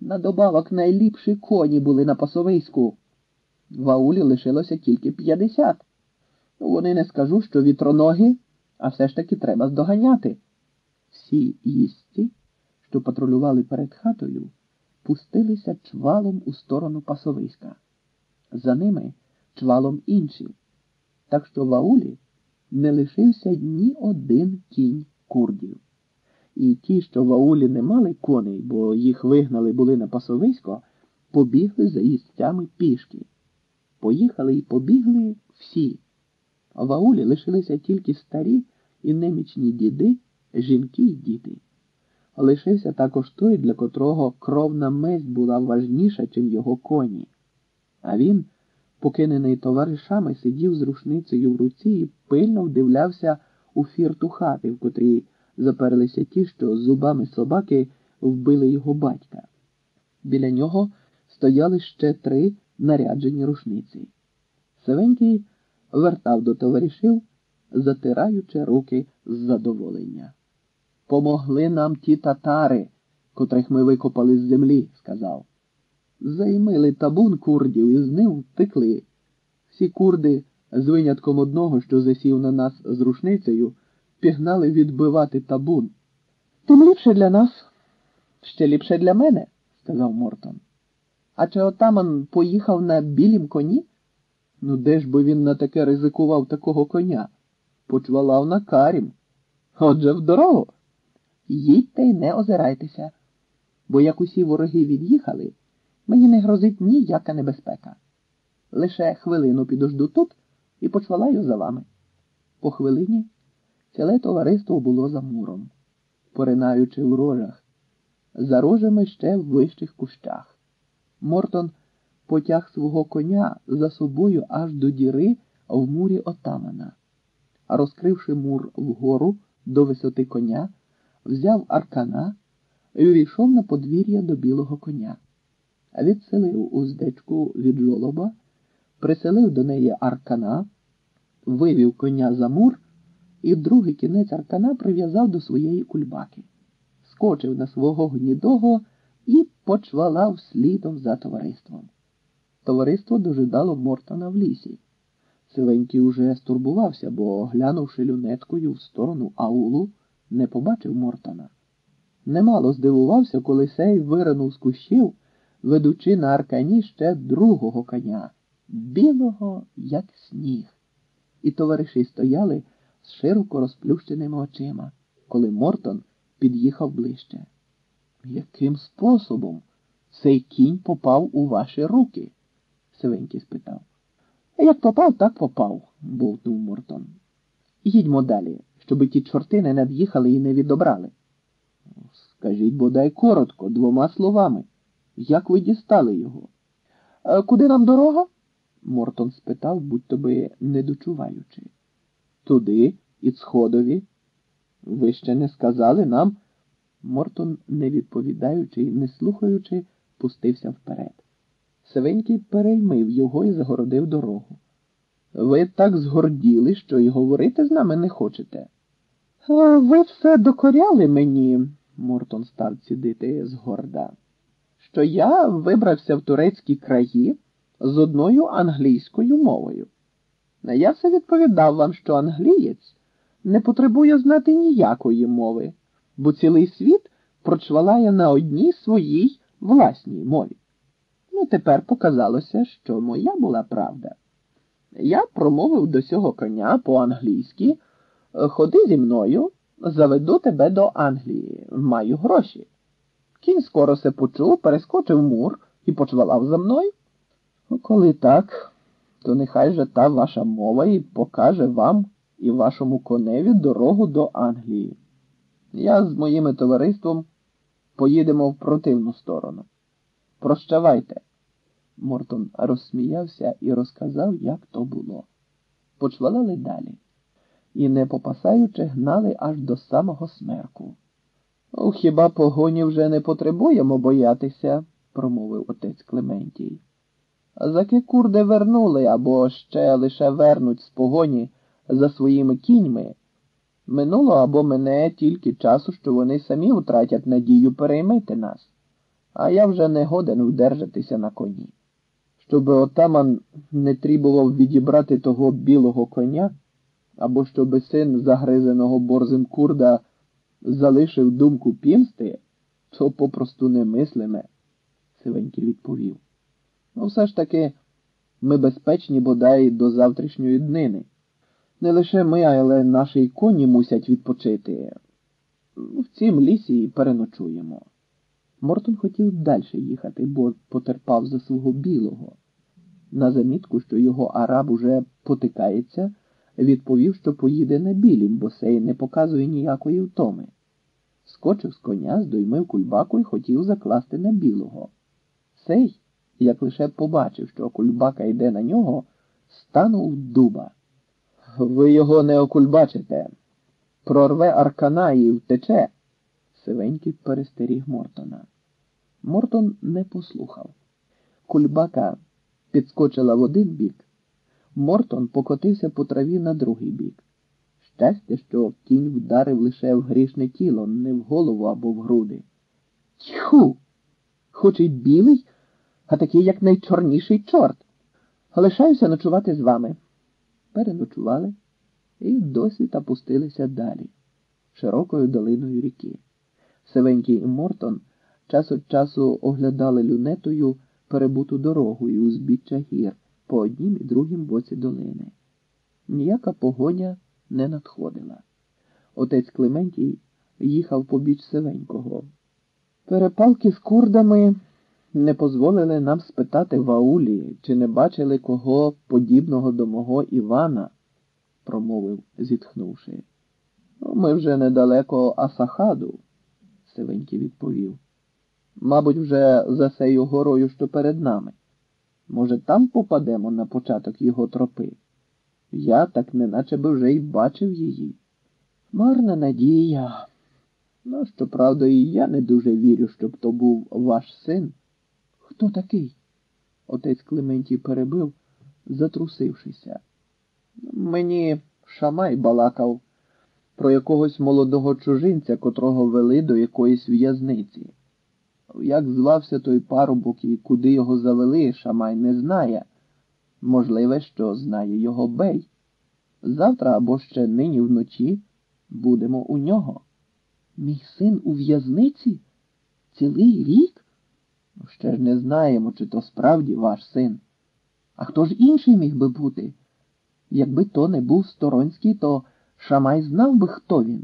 На добавок найліпші коні були на пасовиську. В аулі лишилося тільки 50. Вони не скажу, що вітроногі, а все ж таки треба здоганяти. Всі їздці, що патрулювали перед хатою, пустилися чвалом у сторону пасовиська. За ними чвалом інші. Так що в аулі не лишився ні один кінь курдів. І ті, що в аулі не мали коней, бо їх вигнали були на пасовисько, побігли за їздцями пішки. Поїхали і побігли всі. В аулі лишилися тільки старі і немічні діди, жінки й діти. Лишився також той, для котрого кровна месть була важніша, чим його коні. А він, покинений товаришами, сидів з рушницею в руці і пильно вдивлявся у фірту хати, в котрій заперлися ті, що зубами собаки вбили його батька. Біля нього стояли ще 3 наряджені рушниці. Сивенький вертав до товаришів, затираючи руки з задоволення. «Помогли нам ті татари, котрих ми викопали з землі», – сказав. Займили табун курдів і з ним втекли. Всі курди, з винятком одного, що засів на нас з рушницею, пігнали відбивати табун. «Тим ліпше для нас, ще ліпше для мене», – сказав Мортон. «А чи отаман поїхав на білім коні?» «Ну де ж би він на таке ризикував такого коня? Почвалав на карім. Отже, в дорогу. Їдьте й не озирайтеся, бо як усі вороги від'їхали, мені не грозить ніяка небезпека. Лише хвилину підожду тут і почвалаю за вами». По хвилині ціле товариство було за муром, поринаючи в рожах, за рожами ще в вищих кущах. Мортон потяг свого коня за собою аж до діри в мурі отамана, а розкривши мур вгору до висоти коня, взяв аркана і увійшов на подвір'я до білого коня. Відселив уздечку від жолоба, приселив до неї аркана, вивів коня за мур і другий кінець аркана прив'язав до своєї кульбаки, скочив на свого гнідого і почвалав слідом за товариством. Товариство дожидало Мортона в лісі. Сивенький уже стурбувався, бо, глянувши люнеткою в сторону аулу, не побачив Мортона. Немало здивувався, коли сей виринув з кущів, ведучи на аркані ще другого коня, білого, як сніг. І товариші стояли з широко розплющеними очима, коли Мортон під'їхав ближче. «Яким способом цей кінь попав у ваші руки?» – Сивенький спитав. «Як попав, так попав», – бовтнув Мортон. «Їдьмо далі, щоби ті чорти не над'їхали і не відобрали». «Скажіть бодай коротко, 2 словами. Як ви дістали його?» «Куди нам дорога?» – Мортон спитав, будь-то би не дочуваючи. «Туди, Іцходові. Ви ще не сказали нам?» Мортон, не відповідаючи і не слухаючи, пустився вперед. Сивенький переймив його і загородив дорогу. «Ви так згорділи, що й говорити з нами не хочете?» «Ви все докоряли мені», – Мортон став цідити згорда, «що я вибрався в турецькі краї з одною англійською мовою. Я все відповідав вам, що англієць не потребує знати ніякої мови, бо цілий світ прочвалає на одній своїй власній мові. Ну, тепер показалося, що моя була правда. Я промовив до сього коня по-англійськи: «Ходи зі мною, заведу тебе до Англії, маю гроші». Кінь скоро се почув, перескочив мур і почвалав за мною. Коли так, то нехай же та ваша мова і покаже вам і вашому коневі дорогу до Англії. Я з моїм товариством поїдемо в противну сторону. Прощавайте». Мортон розсміявся і розказав, як то було. Почвалали далі. І, не попасаючи, гнали аж до самого смерку. «Хіба погоні вже не потребуємо боятися?» – промовив отець Клементій. «Заки курди вернули або ще лише вернуть з погоні за своїми кіньми, минуло або мине тільки часу, що вони самі втратять надію переймити нас. а я вже не годен вдержатися на коні. Щоб отаман не требував відібрати того білого коня, або щоби син загризеного борзим курда залишив думку пімсти, то попросту немислиме, Сивенький відповів. Ну, все ж таки, ми безпечні бодай до завтрашньої днини. Не лише ми, але наші коні мусять відпочити. В цім лісі і переночуємо. Мортон хотів далі їхати, бо потерпав за свого білого. На замітку, що його араб уже потикається, відповів, що поїде на білім, бо сей не показує ніякої втоми. Скочив з коня, здоймив кульбаку і хотів закласти на білого. Сей, як лише побачив, що кульбака йде на нього, станув дуба. Ви його не окульбачите. Прорве аркана і втече. Сивенький перестеріг Мортона. Мортон не послухав. Кульбака підскочила в один бік. Мортон покотився по траві на другий бік. Щастя, що кінь вдарив лише в грішне тіло, не в голову або в груди. Тьху! Хоч і білий, а такий, як найчорніший чорт. Лишаюся ночувати з вами. Переночували і досвіта пустилися далі, широкою долиною ріки. Сивенький і Мортон час від часу оглядали люнетою перебуту дорогу і узбіччя гір по однім і другім боці долини. Ніяка погоня не надходила. Отець Клементій їхав побіч Сивенького. Перепалки з курдами не дозволили нам спитати в аулі, чи не бачили кого подібного до мого Івана, промовив, зітхнувши. Ми вже недалеко Асахаду, Сивенький відповів. Мабуть, вже за сею горою, що перед нами. Може, там попадемо на початок його тропи? Я так неначе би вже й бачив її. Марна надія. Ну, щоправда, і я не дуже вірю, щоб то був ваш син. Хто такий? Отець Клементій перебив, затрусившися. Мені Шамай балакав про якогось молодого чужинця, котрого вели до якоїсь в'язниці. Як звався той парубок і куди його завели, Шамай не знає. Можливе, що знає його бей. Завтра або ще нині вночі будемо у нього. Мій син у в'язниці? Цілий рік? Ще ж не знаємо, чи то справді ваш син. А хто ж інший міг би бути? Якби то не був Сторонський, то Шамай знав би, хто він.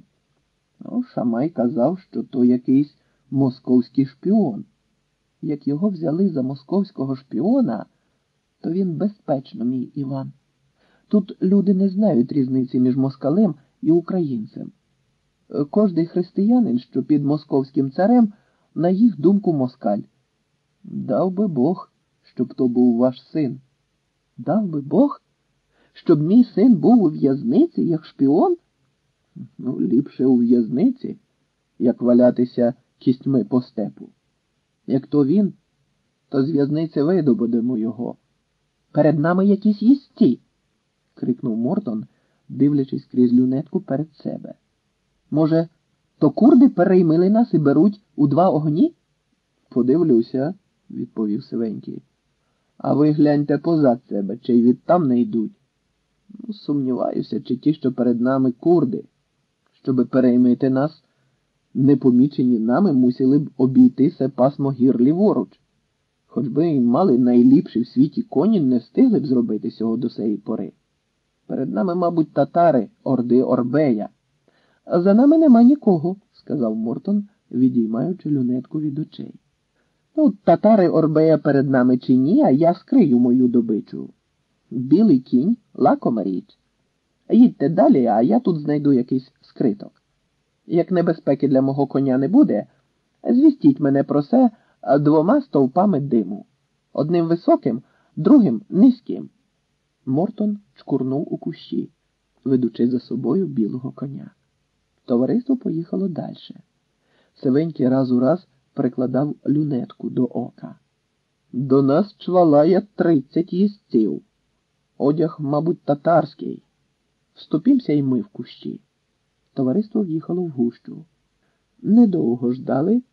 Шамай казав, що то якийсь московський шпіон. Як його взяли за московського шпіона, то він безпечно, мій Іван. Тут люди не знають різниці між москалем і українцем. Кожний християнин, що під московським царем, на їх думку москаль. Дав би Бог, щоб то був ваш син. Дав би Бог, щоб мій син був у в'язниці, як шпіон? Ліпше у в'язниці, як валятися кістьми по степу. Як то він, то з в'язниці видобудемо його. Перед нами якісь їсті, крикнув Мортон, дивлячись крізь люнетку перед себе. Може, то курди переймили нас і беруть у два огні? Подивлюся, відповів Сивенький. А ви гляньте позад себе, чи й відтам не йдуть. Сумніваюся, чи ті, що перед нами курди. Щоби переймити нас, непомічені нами мусили б обійти се пасмо гір ліворуч. Хоч би й мали найліпші в світі коні, не встигли б зробити сього до сеї пори. Перед нами, мабуть, татари, орди Орбея. А за нами нема нікого, сказав Мортон, відіймаючи люнетку від очей. Татари Орбея перед нами чи ні, а я скрию мою добичу. Білий кінь, лакома річ. Їдьте далі, а я тут знайду якийсь скриток. Як небезпеки для мого коня не буде, звістіть мене про це двома стовпами диму. Одним високим, другим низьким. Мортон чкурнув у кущі, ведучи за собою білого коня. Товариство поїхало далі. Сивенький раз у раз прикладав люнетку до ока. До нас чвалає 30 їстців. Одяг, мабуть, татарський. Вступімся й ми в кущі. Товариство в'їхало в гущу. Недовго ждали,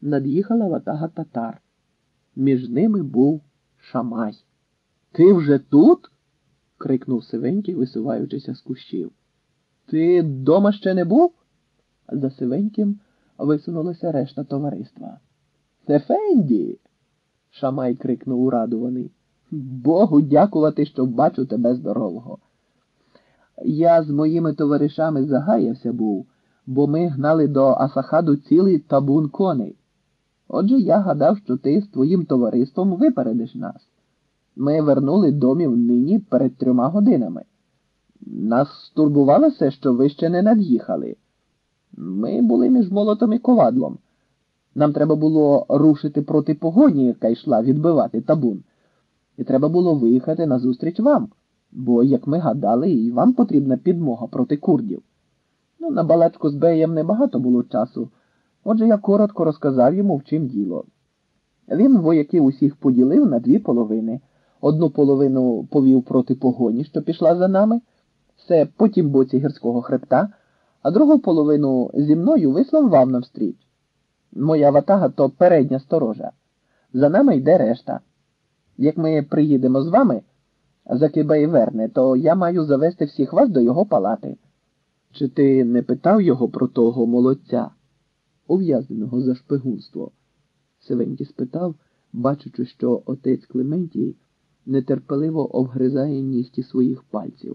над'їхала ватага татар. Між ними був Шамай. «Ти вже тут?» – крикнув Сивенький, висуваючися з кущів. «Ти дома ще не був?» За Сивеньким висунулася решта товариства. «Ефенді!» – Шамай крикнув урадуваний. «Богу дякувати, що бачу тебе здорового. Я з моїми товаришами загаявся був, бо ми гнали до Асахаду цілий табун коней. Отже, я гадав, що ти з твоїм товариством випередиш нас. Ми вернули домів нині перед 3 годинами. Нас стурбувало все, що ви ще не над'їхали. Ми були між молотом і ковадлом. Нам треба було рушити проти погоні, яка йшла відбивати табун. І треба було виїхати назустріч вам, бо, як ми гадали, і вам потрібна підмога проти курдів. На балачку з Беєм небагато було часу, отже я коротко розказав йому, в чим діло. Він вояків усіх поділив на 2 половини. Одну половину повів проти погоні, що пішла за нами, все по тім боці гірського хребта, а другу половину зі мною вислав вам навстріч. Моя ватага то передня сторожа. За нами йде решта. Як ми приїдемо з вами, заки Бей верне, то я маю завести всіх вас до його палати. Чи ти не питав його про того молодця, ув'язненого за шпигунство? Сивенький спитав, бачучи, що отець Клементій нетерпеливо обгризає нігті своїх пальців.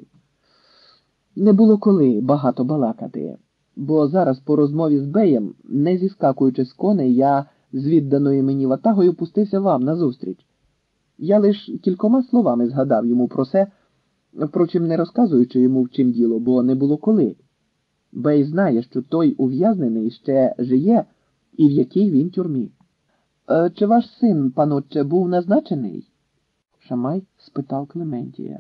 Не було коли багато балакати, бо зараз по розмові з Беєм, не зіскакуючи з коней, я з відданою мені ватагою пустився вам назустріч. Я лиш кількома словами згадав йому про це, впрочем, не розказуючи йому, в чим діло, бо не було коли. Бей знає, що той ув'язнений ще жиє і в якій він тюрмі. Чи ваш син, панотче, був назначений? Шамай спитав Клементія.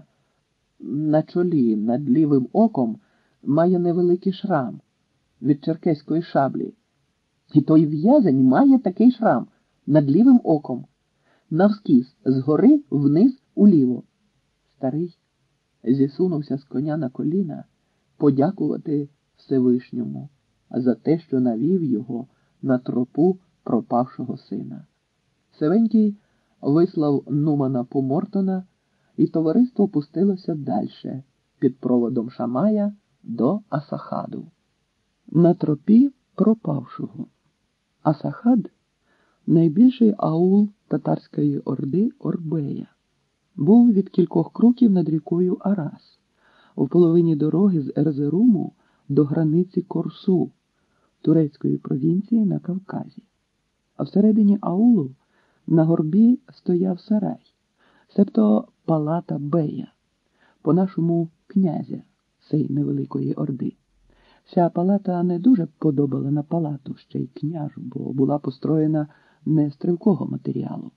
На чолі, над лівим оком, має невеликий шрам від черкеської шаблі. І той в'язень має такий шрам над лівим оком, навскіз, згори вниз уліво. Старий зісунувся з коня на коліна подякувати Всевишньому за те, що навів його на тропу пропавшого сина. Сивенький вислав Нумана по Мортона, і товариство пустилося дальше, під проводом Шамая, до Асахаду. На тропі пропавшого. Асахад – найбільший аул татарської орди Орбея. Був від кількох кроків над рікою Арас, у половині дороги з Ерзеруму до границі Корсу, турецької провінції на Кавказі. А всередині аулу на горбі стояв сарай, себто палата Бея, по-нашому князя сей невеликої орди. Ця палата не дуже подобала на палату, ще й княжу, бо була построєна не з стрілкового матеріалу.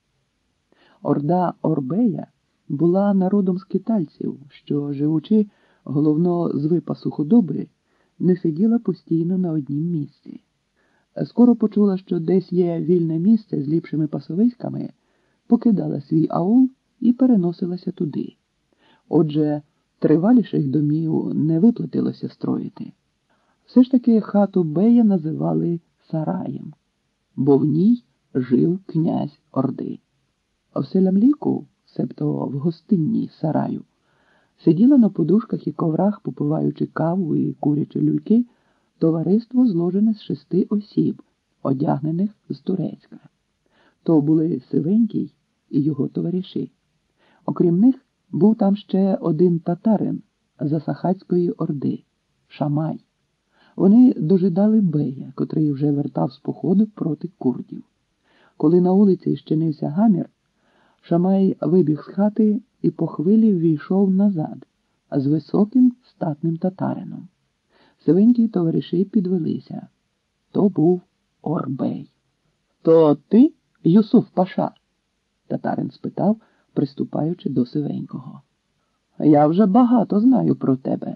Орда Орбея була народом скитальців, що, живучи головно з випасу худоби, не сиділа постійно на однім місці. Скоро почула, що десь є вільне місце з ліпшими пасовиськами, покидала свій аул і переносилася туди. Отже, триваліших домів не виплатилося строїти. Все ж таки хату Бея називали сараєм, бо в ній жив князь Орди. А в селямліку, себто в гостинній сараю, сиділа на подушках і коврах, попиваючи каву і курячі люльки, товариство зложене з 6 осіб, одягнених з Турецька. То були Сивенький і його товариші. Окрім них, був там ще один татарин з Асахатської орди – Шамай. Вони дожидали Бея, котрий вже вертав з походу проти курдів. Коли на вулиці щинився гамір, Шамай вибіг з хати і по хвилі ввійшов назад, з високим статним татарином. Сивенькі товариші підвелися. То був Орбей. «То ти, Юсуф Паша?» – татарин спитав, приступаючи до Сивенького. «Я вже багато знаю про тебе.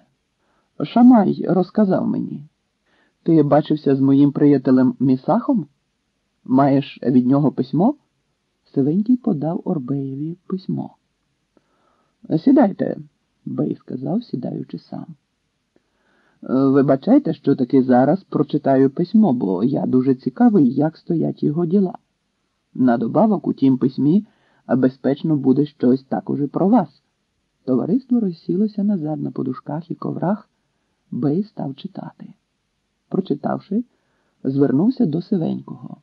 Шамай розказав мені. Ти бачився з моїм приятелем Місахом? Маєш від нього письмо?» Сивенький подав Орбеєві письмо. «Сідайте», – Бей сказав, сідаючи сам. Вибачайте, що таки зараз прочитаю письмо, бо я дуже цікавий, як стоять його діла. На добавок у тім письмі безпечно буде щось також і про вас. Товариство розсілося назад на подушках і коврах, Бей став читати. Прочитавши, звернувся до Сивенького.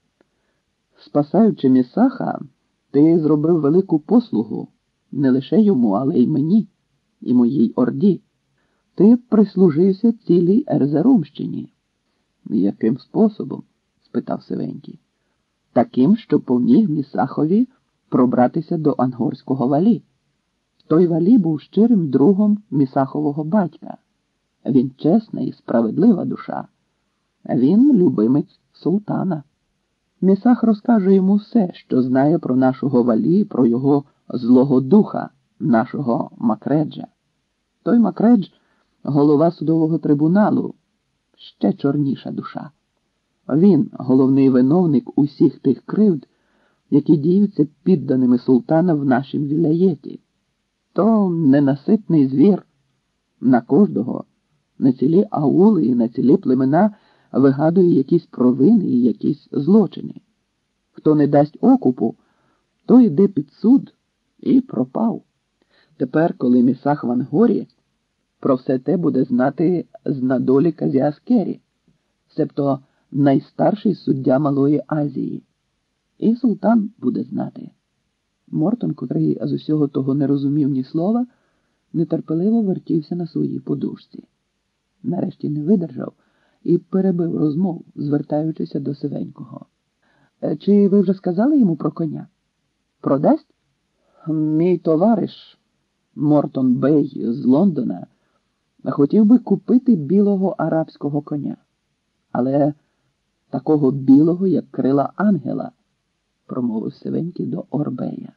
Спасаючи Місаха, ти зробив велику послугу не лише йому, але й мені, і моїй орді. Ти прислужився цілій Ерзерумщині. Яким способом? Спитав Сивенький. Таким, що поміг Місахові пробратися до ангорського валі. Той валі був щирим другом Місахового батька. Він чесна і справедлива душа. Він любимець султана. Місах розкаже йому все, що знає про нашого валі, про його злого духа, нашого Макреджа. Той Макредж – голова судового трибуналу, ще чорніша душа. Він – головний виновник усіх тих кривд, які діються підданими султана в нашім віляєті. То ненаситний звір. На кожного, на цілі аули і на цілі племена вигадує якісь провини і якісь злочини. Хто не дасть окупу, той йде під суд і пропав. Тепер, коли Місах в Ангорі, про все те буде знати Знадолі Казіаскері, себто найстарший суддя Малої Азії. І султан буде знати. Мортон, котрий з усього того не розумів ні слова, нетерпеливо вертівся на своїй подушці. Нарешті не видержав і перебив розмову, звертаючися до Сивенького. Чи ви вже сказали йому про коня? Продасть? Мій товариш, Мортон Бей з Лондона, хотів би купити білого арабського коня. Але такого білого, як крила ангела, промовив Сивенький до Орбея.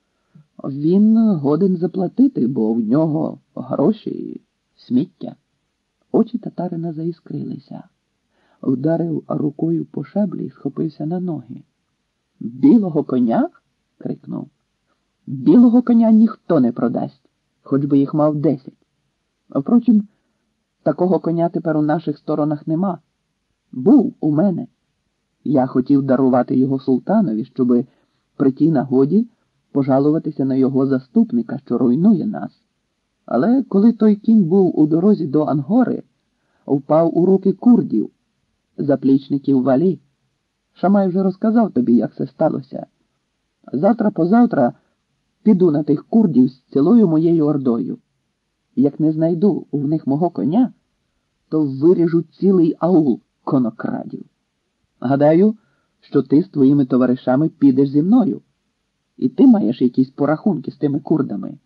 Він годен заплатити, бо в нього гроші, сміття. Очі татарина заіскрилися. Вдарив рукою по шаблі і схопився на ноги. «Білого коня?» – крикнув. «Білого коня ніхто не продасть, хоч би їх мав 10. Впрочем, такого коня тепер у наших сторонах нема. Був у мене. Я хотів дарувати його султанові, щоби при тій нагоді пожалуватися на його заступника, що руйнує нас. Але коли той кінь був у дорозі до Ангори, впав у руки курдів, заплічників валі. Шамай вже розказав тобі, як це сталося. Завтра-позавтра піду на тих курдів з цілою моєю ордою. Як не знайду в них мого коня, то виріжу цілий аул конокрадів. Гадаю, що ти з твоїми товаришами підеш зі мною. І ти маєш якісь порахунки з тими курдами.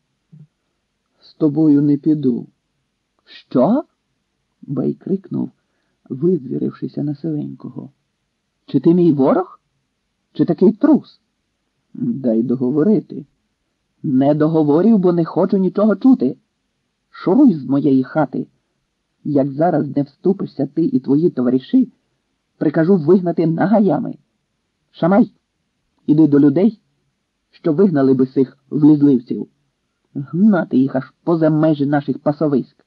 З тобою не піду. Що? Бей крикнув, визвірившися на Сивенького. Чи ти мій ворог? Чи такий трус? Дай договорити. Не договорів, бо не хочу нічого чути. Шуруй з моєї хати. Як зараз не вступишся ти і твої товариші, прикажу вигнати нагаями. Шамай, іди до людей, що вигнали би сих влізливців. Гнати їх аж поза межі наших пасовиськ.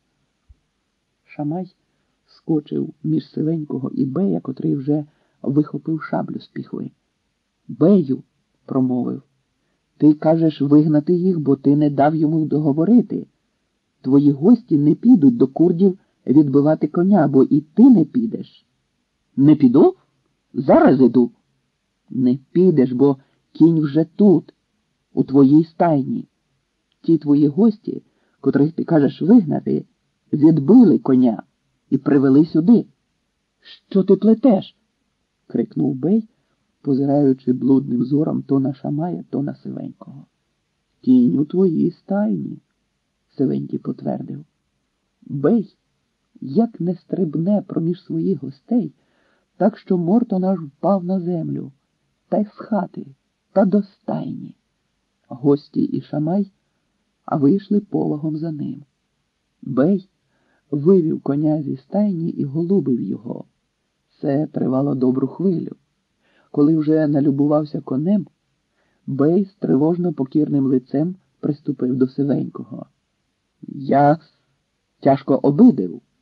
Шамай скочив між Сивенького і Бея, котрий вже вихопив шаблю з піхви. Бею, промовив, ти кажеш вигнати їх, бо ти не дав йому договорити. Твої гості не підуть до курдів відбивати коня, бо і ти не підеш. Не піду? Зараз іду. Не підеш, бо кінь вже тут, у твоїй стайні. Ті твої гості, котрих ти кажеш вигнати, відбили коня і привели сюди. Що ти плетеш? Крикнув Бей, позираючи блудним зором то на Шамая, то на Сивенького. Кінь у твоїй стайні, Сивенький потвердив. Бей, як не стрибне проміж своїх гостей, так що Мортон аж впав на землю, та й з хати, та до стайні. Гості і Шамай вийшли повагом за ним. Бей вивів коня зі стайні і голубив його. Це тривало добру хвилю. Коли вже налюбувався конем, Бей з тривожно покірним лицем приступив до Сивенького. Я тяжко обидив.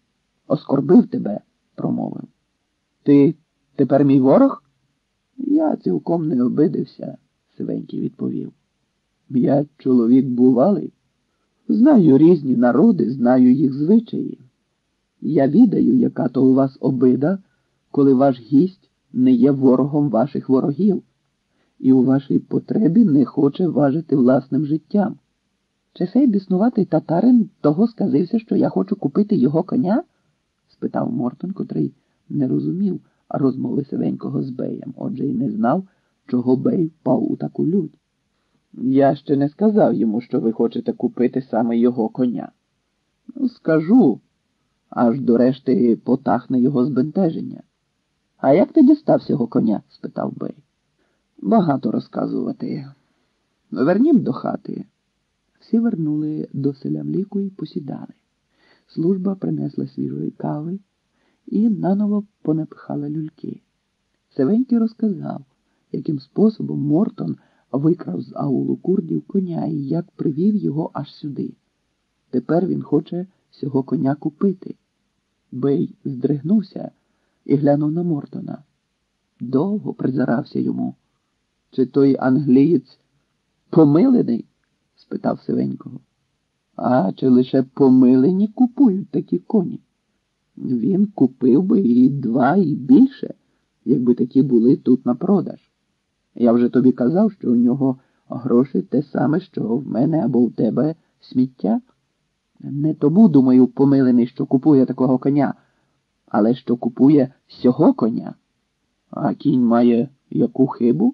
оскорбив тебе, промовив. Ти тепер мій ворог? Я цілком не обидився, Сивенький відповів. Я чоловік бувалий, знаю різні народи, знаю їх звичаї. Я відаю, яка то у вас обида, коли ваш гість не є ворогом ваших ворогів і у вашій потребі не хоче важити власним життям. Чи цей біснуватий татарин того сказився, що я хочу купити його коня? Спитав Мортон, котрий не розумів розмови Сивенького з Беєм, отже й не знав, чого Бей впав у таку лють. Я ще не сказав йому, що ви хочете купити саме його коня. Скажу, аж до решти потахне його збентеження. А як ти дістав цього коня? Спитав Бей. Багато розказувати. Вернім до хати. Всі вернули до селямліку і посідали. Служба принесла свіжої кави і наново понапихала люльки. Сивенький розказав, яким способом Мортон викрав з аулу курдів коня і як привів його аж сюди. Тепер він хоче цього коня купити. Бей здригнувся і глянув на Мортона. Довго призирався йому. Чи той англієць помилений? Спитав Сивенького. А чи лише помилені купують такі коні? Він купив би і 2, і більше, якби такі були тут на продаж. Я вже тобі казав, що у нього гроші те саме, що в мене або в тебе сміття. Не тому, думаю, помилений, що купує такого коня, але що купує сього коня. А кінь має яку хибу?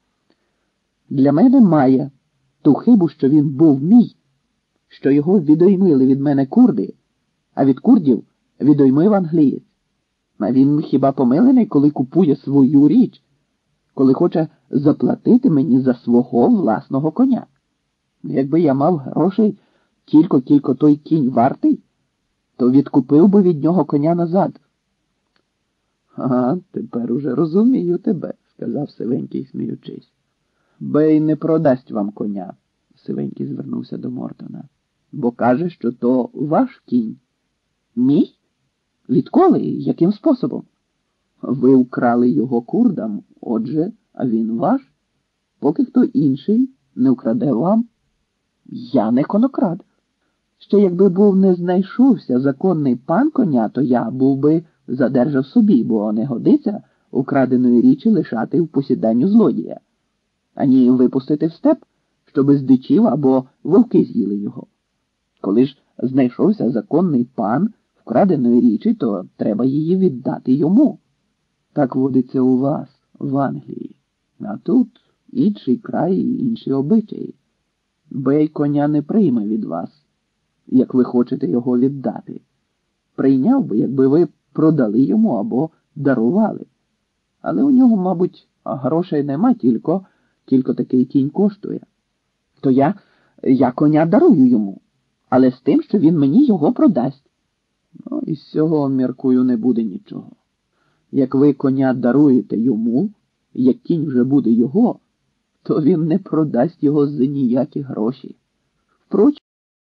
Для мене має ту хибу, що він був мій, що його відоймили від мене курди, а від курдів відоймив англієць. А він хіба помилений, коли купує свою річ, коли хоче заплатити мені за свого власного коня? Якби я мав грошей кілько той кінь вартий, то відкупив би від нього коня назад. Ага, тепер уже розумію тебе, сказав Сивенький, сміючись. Бей не продасть вам коня, Сивенький звернувся до Мортона, бо каже, що то ваш кінь. Мій? Відколи? Яким способом? Ви вкрали його курдам, отже, а він ваш, поки хто інший не вкраде вам. Я не конокрад. Ще якби був не знайшовся законний пан коня, то я був би задержав собі, бо не годиться украденої річі лишати в посіданню злодія, ані випустити в степ, щоби здичів або вовки з'їли його. Коли ж знайшовся законний пан вкраденої річі, то треба її віддати йому. Так водиться у вас, в Англії. А тут інший край і інші обичаї. Бей коня не прийме від вас, як ви хочете його віддати. Прийняв би, якби ви продали йому або дарували. Але у нього, мабуть, грошей нема, тільки такий кінь коштує. То я коня дарую йому, але з тим, що він мені його продасть. Ну, із цього, міркую, не буде нічого. Як ви коня даруєте йому, як кінь вже буде його, то він не продасть його за ніякі гроші. Впрочем,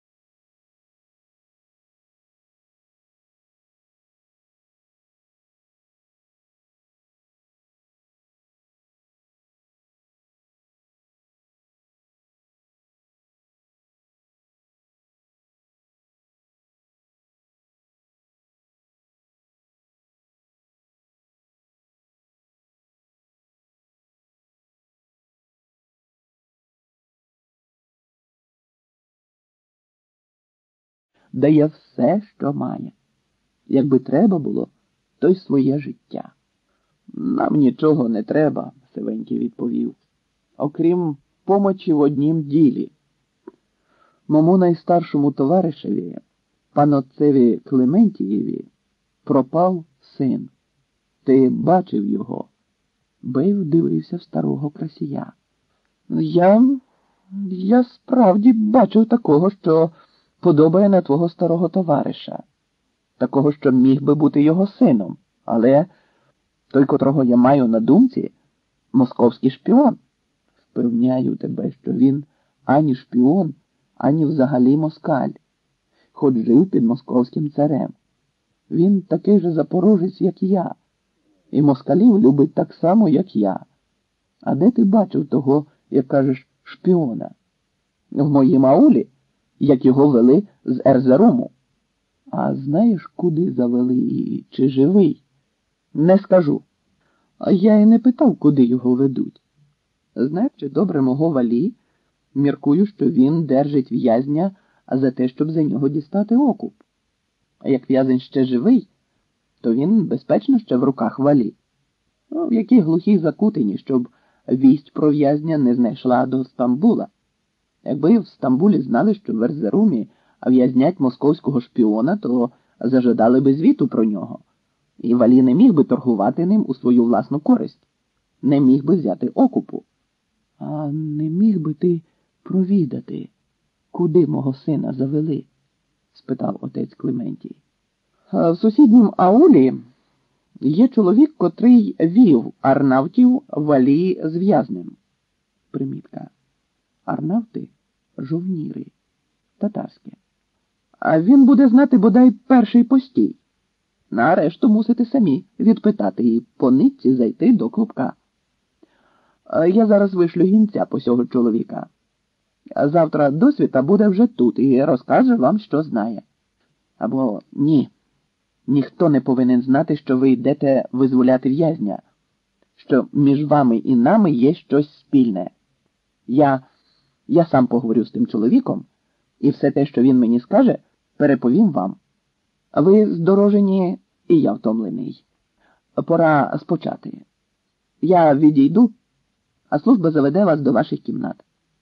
дає все, що має. Якби треба було, то й своє життя. Нам нічого не треба, Сивенький відповів, окрім помочі в однім ділі. Мому найстаршому товаришеві, панотцеві Клементієві, пропав син. Ти бачив його? Бей вдивився в старого красія. Я справді бачив такого, що подобає на твого старого товариша. Такого, що міг би бути його сином. Але той, котрого я маю на думці, московський шпіон. Впевняю тебе, що він ані шпіон, ані взагалі москаль, хоч жив під московським царем. Він такий же запорожець, як я, і москалів любить так само, як я. А де ти бачив того, як кажеш, шпіона? В моїм аулі, як його вели з Ерзеруму. А знаєш, куди завели і чи живий? Не скажу. А я і не питав, куди його ведуть. Знаючи добре мого Валі, міркую, що він держить в'язня за те, щоб за нього дістати окуп. А як в'язень ще живий, то він, безпечно, ще в руках Валі. В якій глухій закутині, щоб вість про в'язня не знайшла до Стамбула. Якби в Стамбулі знали, що в Ерзерумі в'язнять московського шпіона, то зажадали би звіту про нього. І Валі не міг би торгувати ним у свою власну користь. Не міг би взяти окупу. А не міг би ти провідати, куди мого сина завели? Спитав отець Клементій. В сусіднім аулі є чоловік, котрий вів арнавтів Валі з в'язнем. Примітка. Арнавти – жовніри, татарське. А він буде знати бодай перший постій. На решту мусите самі відпитати і по нитці зайти до клубка. Я зараз вишлю гінця по сього чоловіка. А завтра досвіта буде вже тут і розкаже вам, що знає. Або ні. Ніхто не повинен знати, що ви йдете визволяти в'язня, що між вами і нами є щось спільне. Я сам поговорю з тим чоловіком, і все те, що він мені скаже, переповім вам. Ви здорожені, і я втомлений. Пора спочати. Я відійду, а служба заведе вас до ваших кімнат.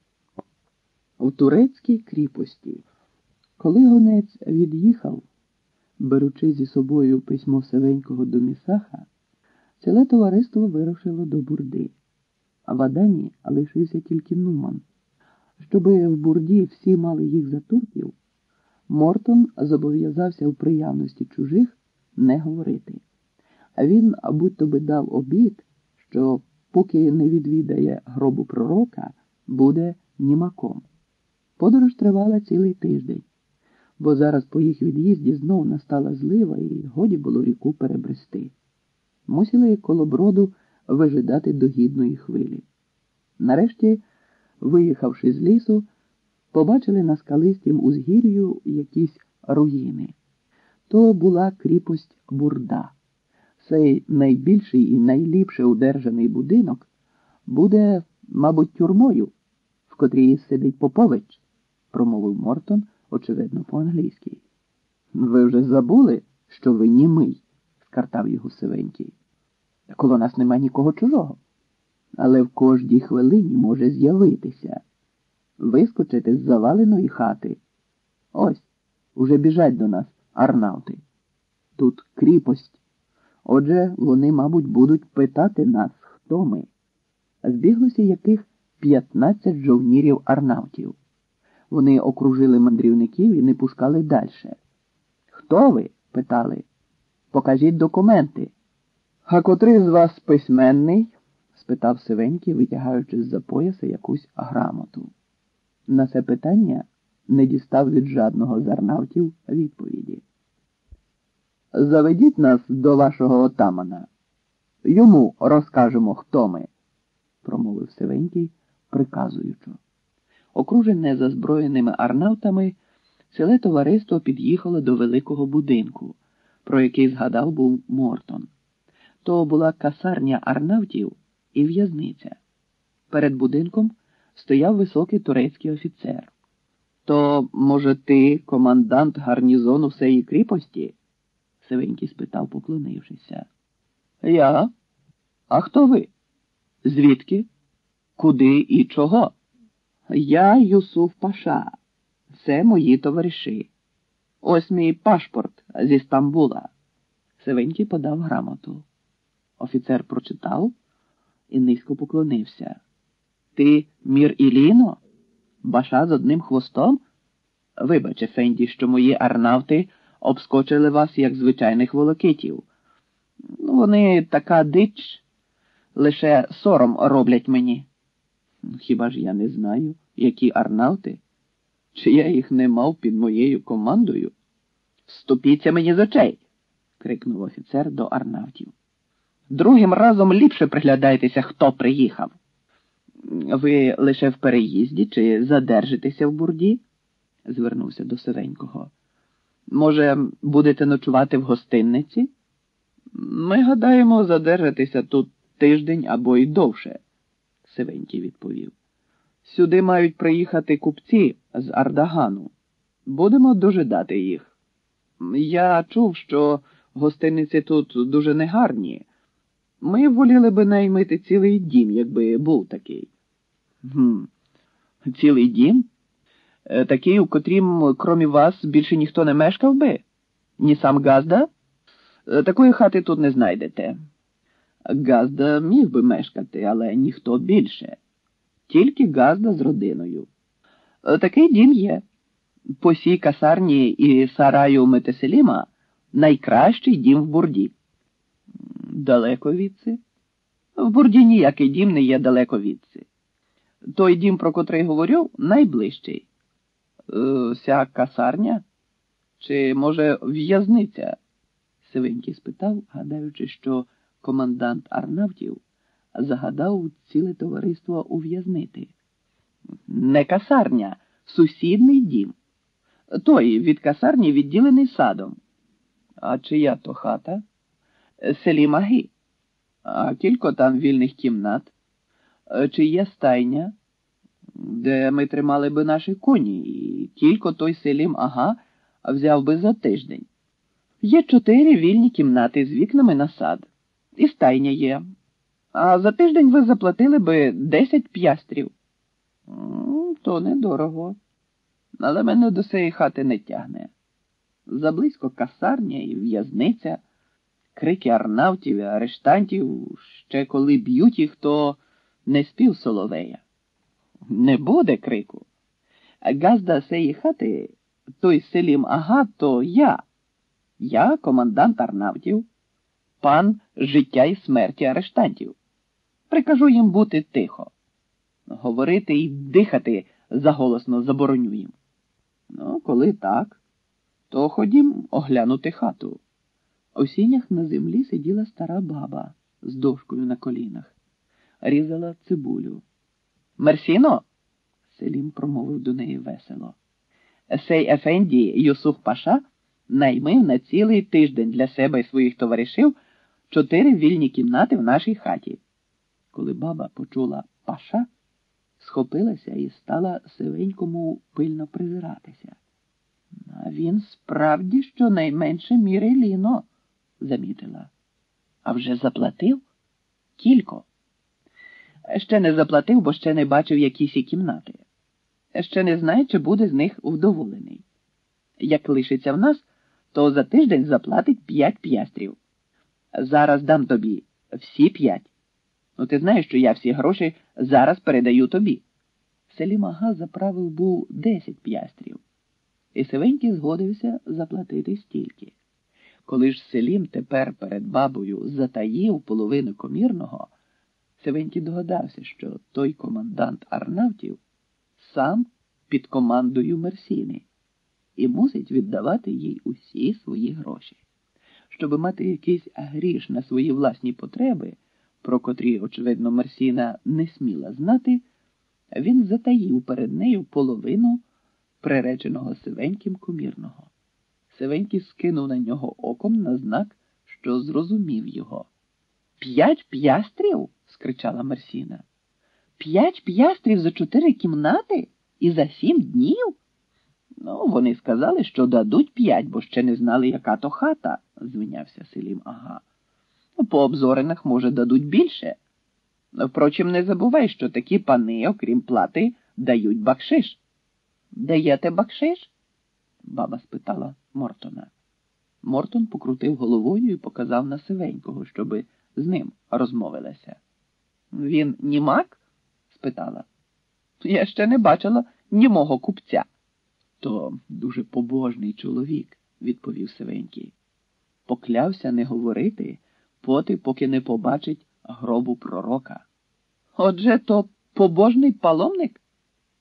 У турецькій кріпості, коли гонець від'їхав, беручи зі собою письмо Севенького до Місаха, ціле товариство вирушило до Бурди, а в Адані лишився тільки Нуман. Щоби в Бурді всі мали їх за турків, Мортон зобов'язався в приявності чужих не говорити. А він будь-то би дав обід, що поки не відвідає гробу пророка, буде німаком. Подорож тривала цілий тиждень, бо зараз по їх від'їзді знов настала злива і годі було ріку перебрести. Мусили коло броду вижидати до гідної хвилі. Нарешті, виїхавши з лісу, побачили на скалистім узгір'ю якісь руїни. То була кріпость Бурда. Цей найбільший і найліпше удержаний будинок буде, мабуть, тюрмою, в котрій сидить Попович, промовив Мортон, очевидно, по-англійськи. Ви вже забули, що ви німий, скартав його Сивенький. Коло нас нема нікого чужого. Але в кожній хвилині може з'явитися. Вискочити з заваленої хати. Ось, уже біжать до нас арнавти. Тут кріпость. Отже, вони, мабуть, будуть питати нас, хто ми. Збіглося яких 15 жовнірів арнавтів. Вони окружили мандрівників і не пускали дальше. «Хто ви?» – питали. «Покажіть документи». «А котрий з вас письменний?» – спитав Сивенький, витягаючи з-за пояса якусь грамоту. На це питання не дістав від жадного з арнавтів відповіді. «Заведіть нас до вашого отамана. Йому розкажемо, хто ми», – промовив Сивенький, приказуючи. Окружене зазброєними арнавтами, ціле товариство під'їхало до великого будинку, про який згадав був Мортон. То була касарня арнавтів і в'язниця. Перед будинком стояв високий турецький офіцер. «То, може, ти командант гарнізону всеї кріпості?» – Сивенький спитав, поклонившися. «Я? А хто ви? Звідки? Куди і чого?» «Я Юсуф Паша. Це мої товариші. Ось мій пашпорт зі Стамбула». Сивенький подав грамоту. Офіцер прочитав і низько поклонився. «Ти Мір Іліно? Баша з одним хвостом? Вибач, ефенді, що мої арнавти обскочили вас, як звичайних волокитів. Вони така дич, лише сором роблять мені». «Хіба ж я не знаю, які арнавти? Чи я їх не мав під моєю командою? Вступіться мені з очей!» крикнув офіцер до арнавтів. Другим разом ліпше приглядайтеся, хто приїхав. Ви лише в переїзді чи задержитеся в Бурді? Звернувся до Сивенького. Може, будете ночувати в гостинниці? Ми гадаємо задержатися тут тиждень або й довше, Сивенький відповів. Сюди мають приїхати купці з Ардагану. Будемо дожидати їх. Я чув, що гостиниці тут дуже негарні. Ми воліли би наймити цілий дім, якби був такий. Цілий дім? Такий, у котрім, крім вас, більше ніхто не мешкав би? Ні сам Газда? Такої хати тут не знайдете. Газда міг би мешкати, але ніхто більше. Тільки Газда з родиною. Такий дім є. По сій касарні і сараю Метеселіма найкращий дім в Бурді. Далеко відси? В Бурді ніякий дім не є далеко відси. Той дім, про котрий говорю, найближчий. Ся касарня? Чи, може, в'язниця? Сивенький спитав, гадаючи, що командант арнавтів загадав ціле товариство ув'язнити. Не касарня, сусідний дім. Той від касарні відділений садом. А чия то хата? Селім Аги. А кілько там вільних кімнат? Чи є стайня, де ми тримали би наші коні, і кілько той Селім Ага взяв би за тиждень? Є 4 вільні кімнати з вікнами на сад. І стайня є. А за тиждень ви заплатили би 10 п'ястрів. То недорого. Але мене до цієї хати не тягне. Заблизько касарня і в'язниця, крики арнавтів і арештантів, ще коли б'ють їх, то не спів соловея. Не буде крику. Газда цієї хати, той Селім Ага, то я. Я командант арнавтів, пан життя і смерті арештантів. Прикажу їм бути тихо. Говорити і дихати заголосно забороню їм. Коли так, то ходім оглянути хату. У сінях на землі сиділа стара баба з дошкою на колінах. Різала цибулю. «Мерсіно!» – Селім промовив до неї весело. «Сей Ефенді Юсуф Паша наймив на цілий тиждень для себе і своїх товаришів 4 вільні кімнати в нашій хаті». Коли баба почула «Паша», схопилася і стала Сивенькому пильно призиратися. «А він справді щонайменше міри ліно», – замітила. «А вже заплатив? Кілько?» «Ще не заплатив, бо ще не бачив якісь і кімнати. Ще не знає, чи буде з них вдоволений. Як лишиться в нас, то за тиждень заплатить 5 п'ястрів. Зараз дам тобі всі 5. Ти знаєш, що я всі гроші зараз передаю тобі». Селім Ага заправив був 10 п'ястрів. І Сивенький згодився заплатити стільки. Коли ж Селім тепер перед бабою затаїв половину комірного, Сивенький догадався, що той командант арнавтів сам під командою Мерсіни і мусить віддавати їй усі свої гроші. Щоби мати якийсь гріш на свої власні потреби, про котрі, очевидно, Мерсіна не сміла знати, він затаїв перед нею половину приреченого Сивеньким комірного. Сивенький скинув на нього оком на знак, що зрозумів його. 5 п'ястрів? – скричала Мерсіна. 5 п'ястрів за 4 кімнати? І за 7 днів? Вони сказали, що дадуть 5, бо ще не знали, яка то хата, – звинявся Селім Ага. По обзоринах, може, дадуть більше. Впрочем, не забувай, що такі пани, окрім плати, дають бакшиш. «Даєте бакшиш?» – баба спитала Мортона. Мортон покрутив головою і показав на Сивенького, щоби з ним розмовилася. «Він німак?» – спитала. «Я ще не бачила німого купця». «То дуже побожний чоловік», – відповів Сивенький. «Поклявся не говорити, поки не побачить гробу пророка». «Отже, то побожний паломник?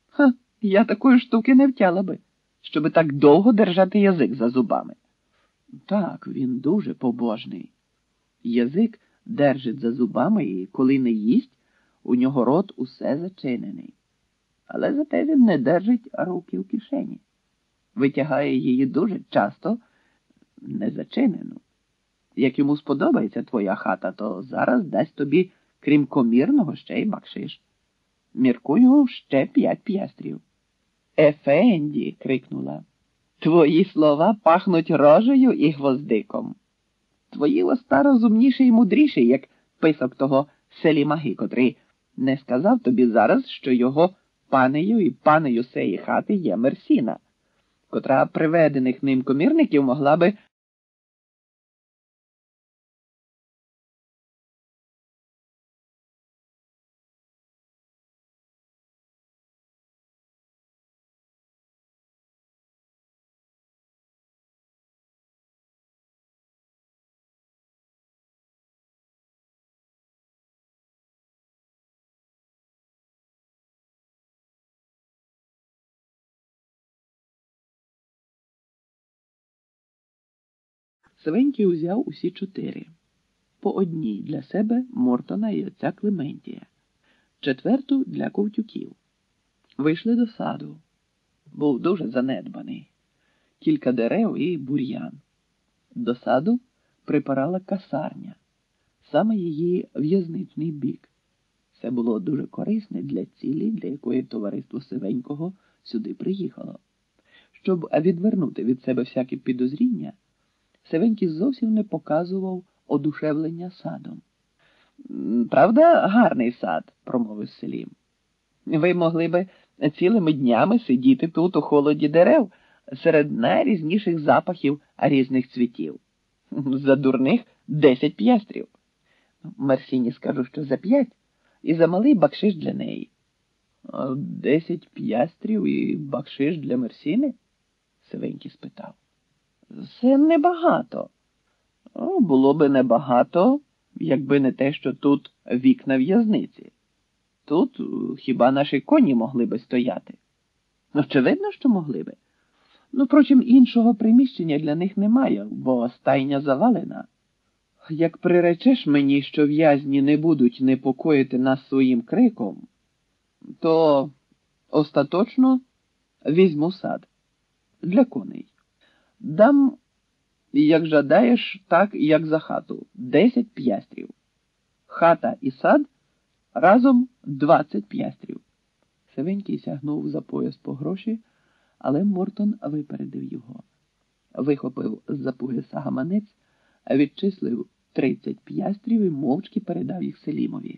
Я такої штуки не втяла би, щоби так довго держати язик за зубами. Так, він дуже побожний. Язик держить за зубами і, коли не їсть, у нього рот усе зачинений. Але зате він не держить руки в кишені. Витягає її дуже часто незачинену. Як йому сподобається твоя хата, то зараз дасть тобі, крім комірного, ще й бакшиш. Міркую, ще 5 п'ястрів. Ефенді, крикнула, твої слова пахнуть рожею і гвоздиком. Твої уста розумніші і мудріші, як писок того Селімаги, котрий не сказав тобі зараз, що його панею і панею сеї хати є Мерсіна, котра приведених ним комірників могла би Свенький узяв усі 4. По одній для себе, Мортона і отця Клементія. 4 для ковтюків. Вийшли до саду. Був дуже занедбаний. Кілька дерев і бур'ян. До саду припирала касарня. Саме її в'язничний бік. Це було дуже корисне для цілі, для якої товариство Сивенького сюди приїхало. Щоб відвернути від себе всякі підозріння, Сивенький зовсім не показував одушевлення садом. «Правда, гарний сад», – промовив Селім. «Ви могли би цілими днями сидіти тут у холоді дерев серед найрізніших запахів різних цвітів. За дурних 10 п'ястрів. Мерсіні скажу, що за 5, і за малий бакшиш для неї». «10 п'ястрів і бакшиш для Мерсіни?» – Сивенький спитав. «Це небагато». «Було би небагато, якби не те, що тут вікна в'язниці. Тут хіба наші коні могли би стояти?» «Очевидно, що могли би. Впрочем, іншого приміщення для них немає, бо стайня завалена. Як приречеш мені, що в'язні не будуть непокоїти нас своїм криком, то остаточно візьму сад для коней. Дам, як жадаєш, так, як за хату, 10 п'ястрів. Хата і сад разом 20 п'ястрів». Сивенький сягнув за пояс по гроші, але Мортон випередив його. Вихопив з-за пояса гаманець, відчислив 30 п'ястрів і мовчки передав їх Селімові.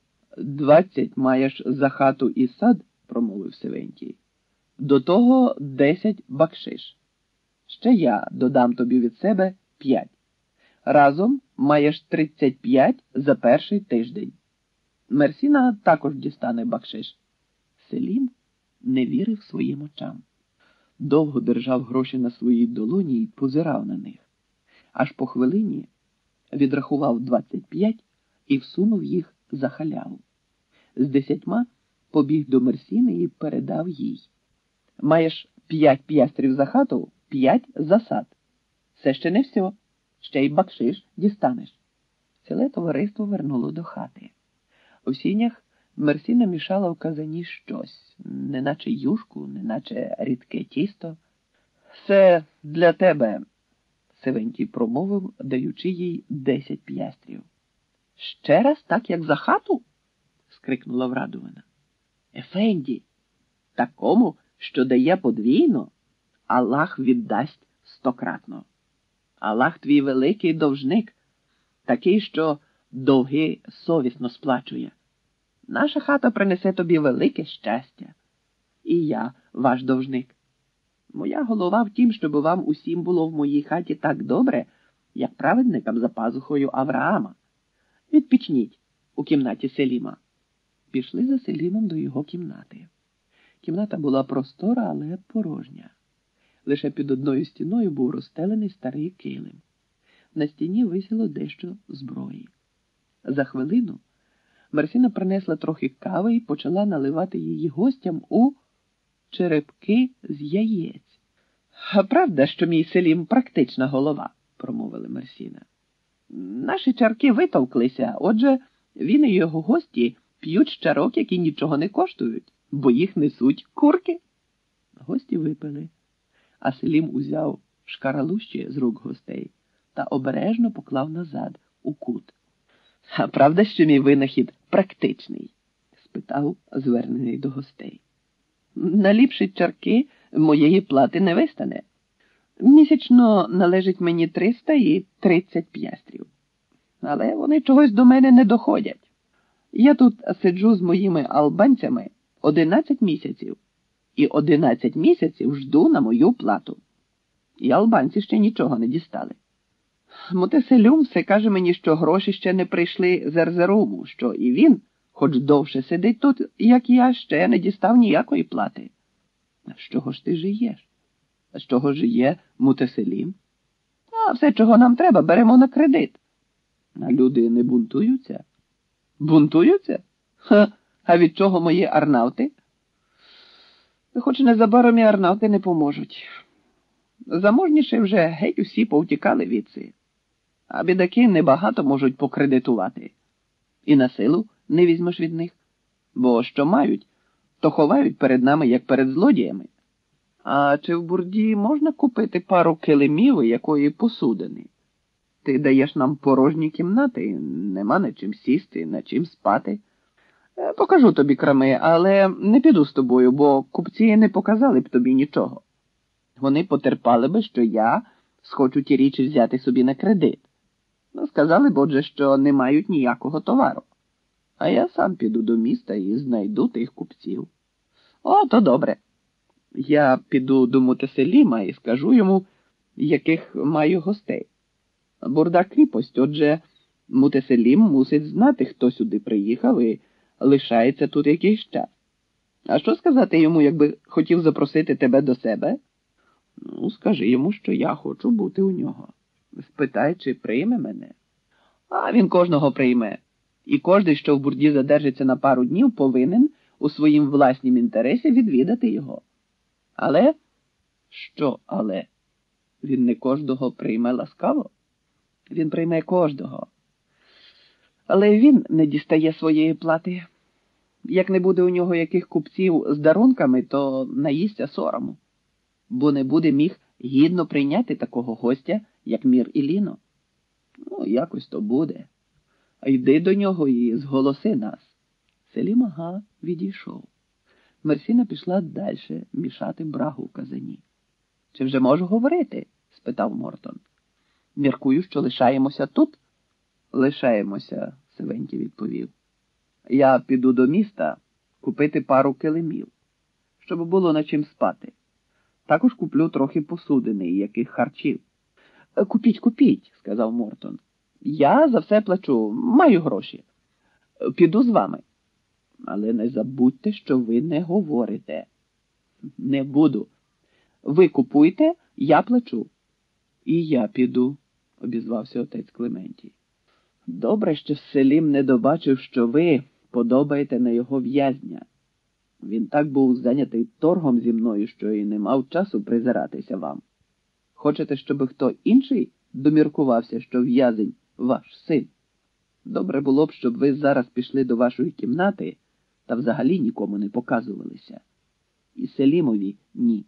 «20 маєш за хату і сад», – промовив Сивенький. «До того 10 бакшиш. Ще я додам тобі від себе 5. Разом маєш 35 за перший тиждень. Мерсіна також дістане бакшиш». Селім не вірив своїм очам. Довго держав гроші на своїй долоні і позирав на них. Аж по хвилині відрахував 25 і всунув їх за халяву. З 10 побіг до Мерсіни і передав їй. «Маєш 5 п'ястрів за хату, 5 за сад. Це ще не все. Ще й бакшиш дістанеш». Ціле товариство вернуло до хати. У сінях Мерсіна мішала в казані щось, неначе юшку, неначе рідке тісто. «Це для тебе», – Сивенький промовив, даючи їй 10 п'ястрів. «Ще раз так, як за хату?» – скрикнула врадувана. «Ефенді, такому, що дає подвійно, Аллах віддасть 100-кратно. Аллах твій великий довжник, такий, що довги совісно сплачує. Наша хата принесе тобі велике щастя. І я ваш довжник. Моя голова в тім, щоб вам усім було в моїй хаті так добре, як праведникам за пазухою Авраама. Відпічніть у кімнаті Селіма». Пішли за Селімом до його кімнати. Кімната була простора, але порожня. Лише під одною стіною був розстелений старий килим. На стіні висіло дещо зброї. За хвилину Мерсіна принесла трохи кави і почала наливати її гостям у черепки з яєць. «А правда, що мій Селім практична голова?» промовила Мерсіна. Наші чарки витовклися, отже, він і його гості п'ють з чарок, які нічого не коштують, бо їх несуть курки. Гості випили, а Селім узяв шкаралущі з рук гостей та обережно поклав назад у кут. А правда, що мій винахід практичний? Спитав, звернений до гостей. На ліпші чарки моєї плати не вистане. Місячно належить мені 330 п'ястрів. Але вони чогось до мене не доходять. Я тут сиджу з моїми албанцями 11 місяців. І 11 місяців жду на мою плату. І албанці ще нічого не дістали. Мотеселюм все каже мені, що гроші ще не прийшли з Ерзеруму, що і він, хоч довше сидить тут, як я, ще не дістав ніякої плати. А з чого ж ти жиєш? А з чого жиє Мутеселім? А все, чого нам треба, беремо на кредит. А люди не бунтуються? Бунтуються? Ха, а від чого мої арнавти? Хоч незабаром і арнавти не поможуть. Заможніші вже геть усі повтікали відси. А бідаки небагато можуть покредитувати. І на силу не візьмеш від них. Бо що мають, то ховають перед нами, як перед злодіями. А чи в Бурді можна купити пару килимів і якої посудини? Ти даєш нам порожні кімнати, нема на чим сісти, на чим спати. Покажу тобі крами, але не піду з тобою, бо купці не показали б тобі нічого. Вони потерпали би, що я схочу ті річі взяти собі на кредит. Сказали б, отже, що не мають ніякого товару. А я сам піду до міста і знайду тих купців. О, то добре. Я піду до Мутеселіма і скажу йому, яких маю гостей. Бурда кріпость, отже, Мутеселім мусить знати, хто сюди приїхав і лишається тут якийсь час. А що сказати йому, якби хотів запросити тебе до себе? Ну, скажи йому, що я хочу бути у нього. Спитай, чи прийме мене. А він кожного прийме. І кожний, що в Бурді задержиться на пару днів, повинен у своїм власнім інтересі відвідати його. Але? Що але? Він не кожного прийме ласкаво? Він прийме кожного. Але він не дістає своєї плати. Як не буде у нього яких купців з дарунками, то наїсться сорому. Бо не буде міг гідно прийняти такого гостя, як Мір Ілліно. Ну, якось то буде. А йди до нього і зголоси нас. Селім Ага відійшов. Мерсіна пішла далі мішати брагу в казані. Чи вже можу говорити? Спитав Мортон. Міркую, що лишаємося тут? Лишаємося, Севенті відповів. Я піду до міста купити пару килимів, щоб було на чим спати. Також куплю трохи посудини і яких харчів. Купіть, сказав Мортон. Я за все плачу, маю гроші. Піду з вами. Але не забудьте, що ви не говорите. Не буду. Ви купуйте, я плачу. І я піду, обізвався отець Клементій. Добре, що Селім не добачив, що ви подобаєте на його в'язня. Він так був зайнятий торгом зі мною, що і не мав часу призиратися вам. Хочете, щоб хто інший доміркувався, що в'язень ваш син? Добре було б, щоб ви зараз пішли до вашої кімнати та взагалі нікому не показувалися. І Селімові ні.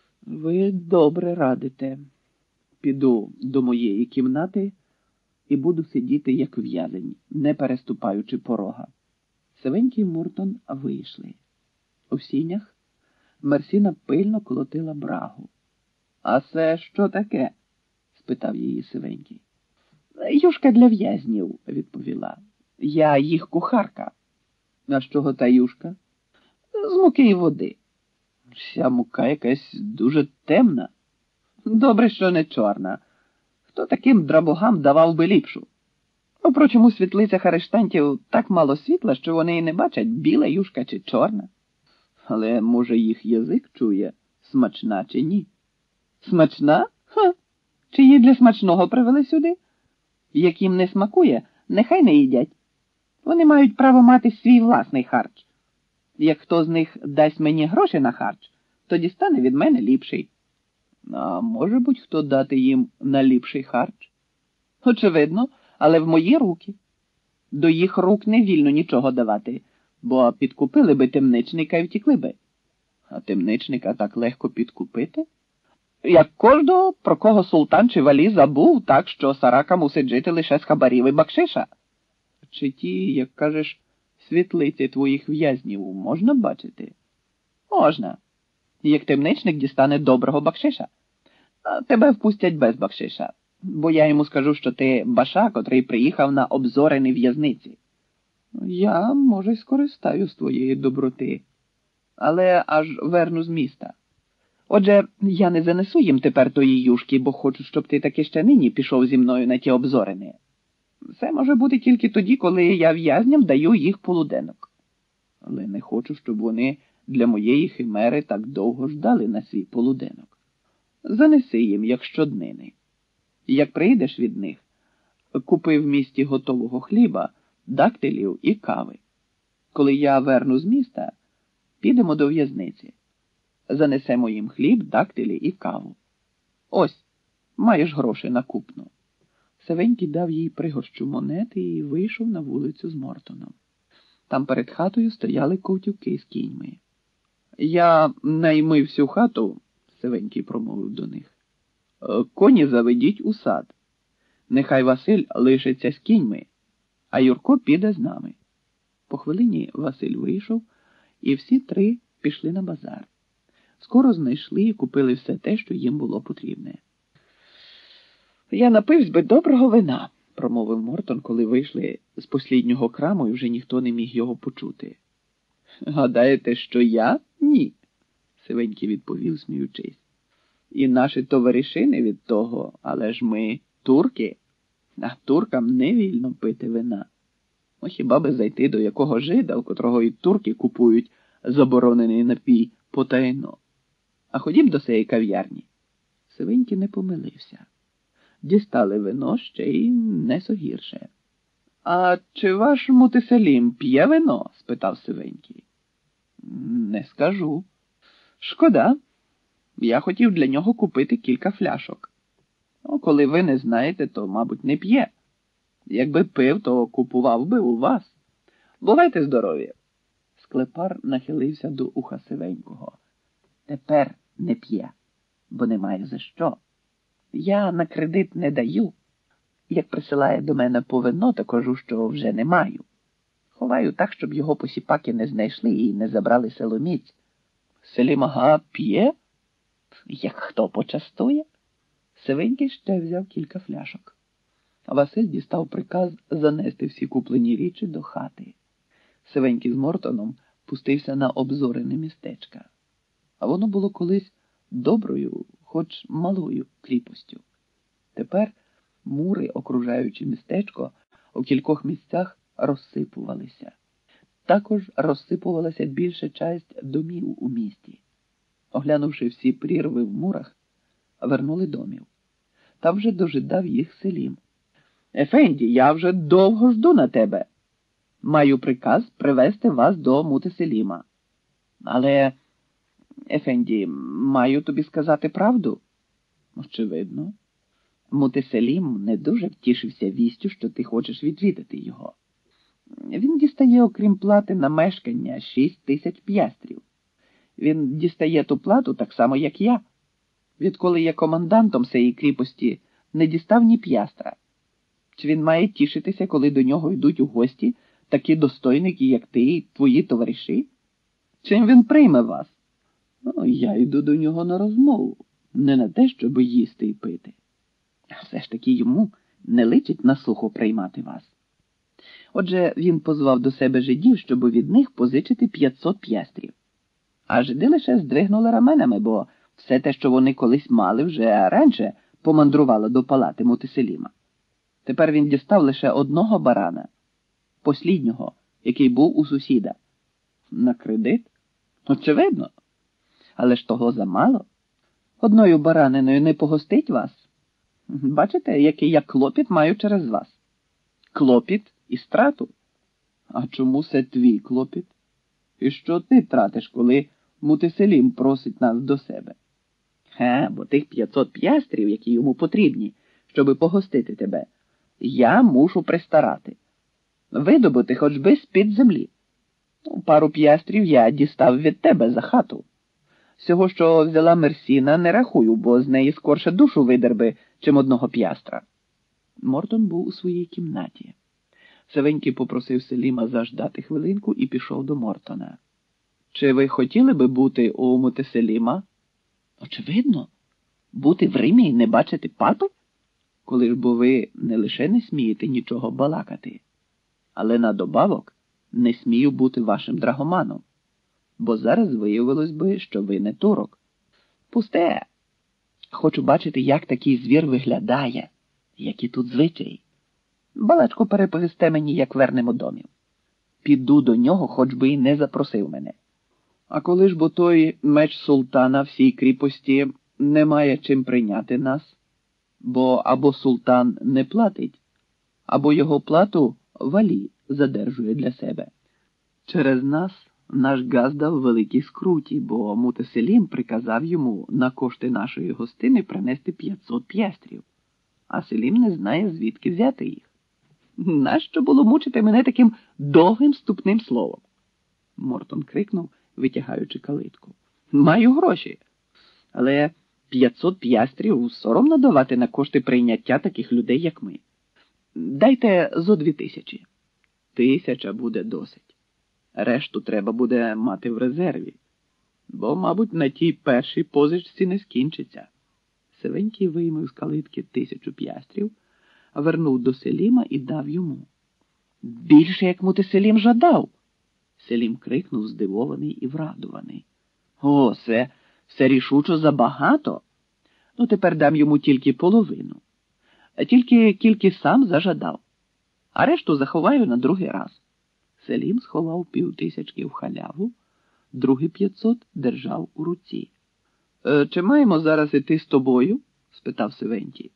Ви добре радите. Піду до моєї кімнати і буду сидіти, як в'язень, не переступаючи порога. Севенький Мортон вийшли. У сінях Мерсіна пильно колотила брагу. «А це що таке?» – спитав її Сивенький. «Юшка для в'язнів», – відповіла. «Я їх кухарка». «А з чого та юшка?» «З муки і води». «Вся мука якась дуже темна». «Добре, що не чорна. Хто таким драбогам давав би ліпшу?» «Впрочем, у світлицях арештантів так мало світла, що вони і не бачать, біла юшка чи чорна». «Але, може, їх язик чує, смачна чи ні?» «Смачна? Ха! Чи її для смачного привели сюди? Як їм не смакує, нехай не їдять. Вони мають право мати свій власний харч. Як хто з них дасть мені гроші на харч, то дістане від мене ліпший». А може будь-хто дати їм наліпший харч? Очевидно, але в мої руки. До їх рук не вільно нічого давати, бо підкупили би темничника і втікли би. А темничника так легко підкупити? Як кожного, про кого султан чи валі забув, так що сарака мусить жити лише з хабарів і бакшиша. Чи ті, як кажеш, світлиці твоїх в'язнів можна бачити? Можна. Як темничник дістане доброго бакшиша. А тебе впустять без бакшиша, бо я йому скажу, що ти баша, котрий приїхав на обзорені в'язниці. Я, може, й скористаю з твоєї доброти, але аж верну з міста. Отже, я не занесу їм тепер тої юшки, бо хочу, щоб ти таки ще нині пішов зі мною на ті обзорини. Це може бути тільки тоді, коли я в'язням даю їх полуденок. Але не хочу, щоб вони для моєї химери так довго ждали на свій полуденок. Занеси їм, як щоднини. Як прийдеш від них, купи в місті готового хліба, дактилів і кави. Коли я верну з міста, підемо до в'язниці. Занесемо їм хліб, дактилі і каву. Ось, маєш гроші на купну. Савенький дав їй пригорщу монети і вийшов на вулицю з Мортоном. Там перед хатою стояли ковтюки з кіньми. Я найми всю хату, Савенький промовив до них. Коні заведіть у сад. Нехай Василь лишиться з кіньми, а Юрко піде з нами. По хвилині Василь вийшов, і всі три пішли на базар. Скоро знайшли і купили все те, що їм було потрібне. Я напивсь би доброго вина, промовив Мортон, коли вийшли з посліднього краму, і вже ніхто не міг його почути. Гадаєте, що я? Ні, Сивенький відповів, сміючись. І наші товариші не від того, але ж ми турки, а туркам не вільно пити вина. Ну, хіба би зайти до якого жида, у котрого і турки купують заборонений напій потайно. А ходім до сеї кав'ярні. Сивенький не помилився. Дістали вино ще й не согірше. А чи ваш Мутеселім п'є вино? Спитав Сивенький. Не скажу. Шкода. Я хотів для нього купити кілька фляшок. Ну, коли ви не знаєте, то, мабуть, не п'є. Якби пив, то купував би у вас. Бувайте здорові. Склепар нахилився до уха Сивенького. Тепер не п'є, бо немає за що. Я на кредит не даю. Як присилає до мене по вино, то кажу, що вже не маю. Ховаю так, щоб його посіпаки не знайшли і не забрали селоміць. Селім ага п'є? Як хто почастує? Сивенький ще взяв кілька фляшок. Василь дістав приказ занести всі куплені річі до хати. Сивенький з Мортоном пустився на обзорене містечка. А воно було колись доброю, хоч малою кріпостю. Тепер мури, окружаючи містечко, у кількох місцях розсипувалися. Також розсипувалася більша часть домів у місті. Оглянувши всі прірви в мурах, вернули домів. Там вже дожидав їх Селім. Ефенді, я вже довго жду на тебе. Маю приказ привезти вас до Мутеселіма. Але, Ефенді, маю тобі сказати правду? Очевидно. Мутеселім не дуже втішився вістю, що ти хочеш відвідати його. Він дістає, окрім плати на мешкання, 6000 п'ястрів. Він дістає ту плату так само, як я. Відколи є командантом цієї кріпості, не дістав ні п'ястра. Чи він має тішитися, коли до нього йдуть у гості такі достойники, як ти і твої товариші? Чим він прийме вас? Ну, я йду до нього на розмову, не на те, щоб їсти і пити. А все ж таки йому не личить на сухо приймати вас. Отже, він позвав до себе жидів, щоб від них позичити 500 п'ястрів. А жиди лише здвигнули раменами, бо все те, що вони колись мали, вже раніше помандрувало до палати Мутеселіма. Тепер він дістав лише одного барана, посліднього, який був у сусіда. На кредит? Очевидно. Але ж того замало. Одною бараниною не погостить вас. Бачите, який я клопіт маю через вас? Клопіт і страту. А чому це твій клопіт? І що ти тратиш, коли Мутеселім просить нас до себе? Бо тих 500 п'ястрів, які йому потрібні, щоби погостити тебе, я мушу пристарати. Видобути хоч би з-під землі. Пару п'ястрів я дістав від тебе за хату. Всього, що взяла Мерсіна, не рахую, бо з неї скорше душу видерби, чим одного п'ястра. Мортон був у своїй кімнаті. Савенький попросив Селіма заждати хвилинку і пішов до Мортона. Чи ви хотіли би бути у Мутеселіма? Очевидно. Бути в Римі і не бачити папи? Коли ж бо ви не лише не смієте нічого балакати, але на добавок не смію бути вашим драгоманом, бо зараз виявилось би, що ви не турок. Пусте. Хочу бачити, як такий звір виглядає, які тут звичаї. Балачку переповісте мені, як вернемо домів. Піду до нього, хоч би і не запросив мене. А коли ж бо той меч султана всій кріпості не має чим прийняти нас, бо або султан не платить, або його плату валі задержує для себе. Через нас наш газда в великій скруті, бо Мутеселім приказав йому на кошти нашої гостини принести 500 п'ястрів, а Селім не знає, звідки взяти їх. Нащо було мучити мене таким довгим ступним словом? Мортон крикнув, витягаючи калитку. Маю гроші, але 500 п'ястрів соромно давати на кошти прийняття таких людей, як ми. Дайте зо 2000. 1000 буде досить. Решту треба буде мати в резерві, бо, мабуть, на тій першій позичці не скінчиться. Сивенький виймав з калитки 1000 п'ястрів, вернув до Селіма і дав йому. Більше, як Мутеселім жадав. Селім крикнув, здивований і врадуваний. О, все рішучо забагато. Тепер дам йому тільки половину. Тільки кільки сам зажадав. А решту заховаю на другий раз. Селім сховав 5000 в халяву, другі 500 держав у руці. Чи маємо зараз іти з тобою? Спитав Сивентій.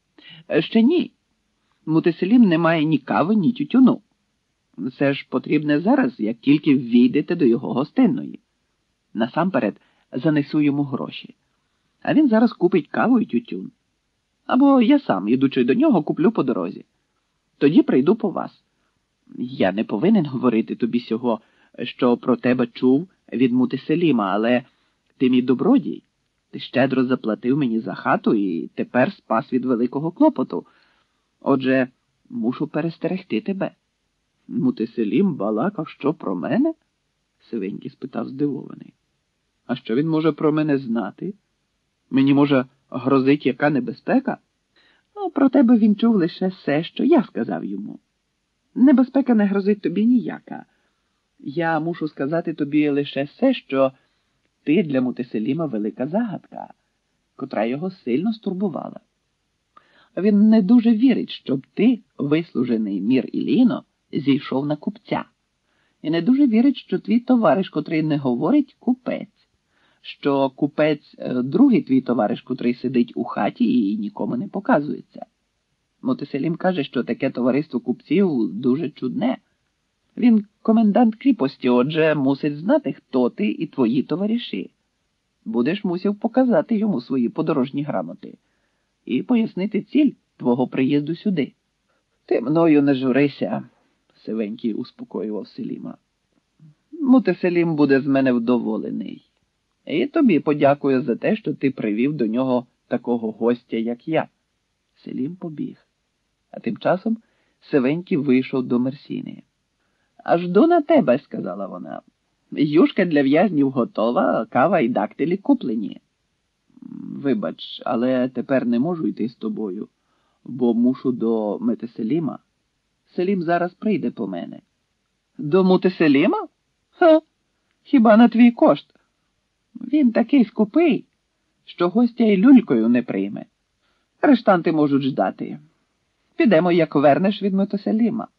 Ще ні. Мутеселім не має ні кави, ні тютюну. Це ж потрібне зараз, як тільки ввійдете до його гостинної. Насамперед занесу йому гроші. А він зараз купить каву і тютюн. Або я сам, ідучи до нього, куплю по дорозі. Тоді прийду по вас. Я не повинен говорити тобі сього, що про тебе чув від Мутеселіма, але ти мій добродій. Ти щедро заплатив мені за хату і тепер спас від великого клопоту. Отже, мушу перестерегти тебе. Мутеселім балакав, що про мене? Сивенький спитав здивований. А що він може про мене знати? Мені, може, грозить яка небезпека? Про тебе він чув лише все, що я сказав йому. Небезпека не грозить тобі ніяка. Я мушу сказати тобі лише все, що ти для Мутеселіма велика загадка, котра його сильно стурбувала. Він не дуже вірить, щоб ти, вислужений Мір Іліно, зійшов на купця. І не дуже вірить, що твій товариш, котрий не говорить, купець. Що купець другий твій товариш, котрий сидить у хаті і нікому не показується. Мутеселім каже, що таке товариство купців дуже чудне. Він комендант кріпості, отже, мусить знати, хто ти і твої товариші. Будеш мусив показати йому свої подорожні грамоти і пояснити ціль твого приїзду сюди. Ти мною не журися, Сивенький успокоював Селіма. Мутеселім буде з мене вдоволений. І тобі подякую за те, що ти привів до нього такого гостя, як я. Селім побіг. А тим часом Сивенький вийшов до Мерсіни. «А жду на тебе», – сказала вона. «Юшка для в'язнів готова, кава і дактилі куплені». «Вибач, але тепер не можу йти з тобою, бо мушу до Мутеселіма. Селім зараз прийде по мене». «До Мутеселіма? Хіба на твій кошт? Він такий скупий, що гостя й люлькою не прийме. Арештанти можуть ждати. Підемо, як вернеш від Мутеселіма».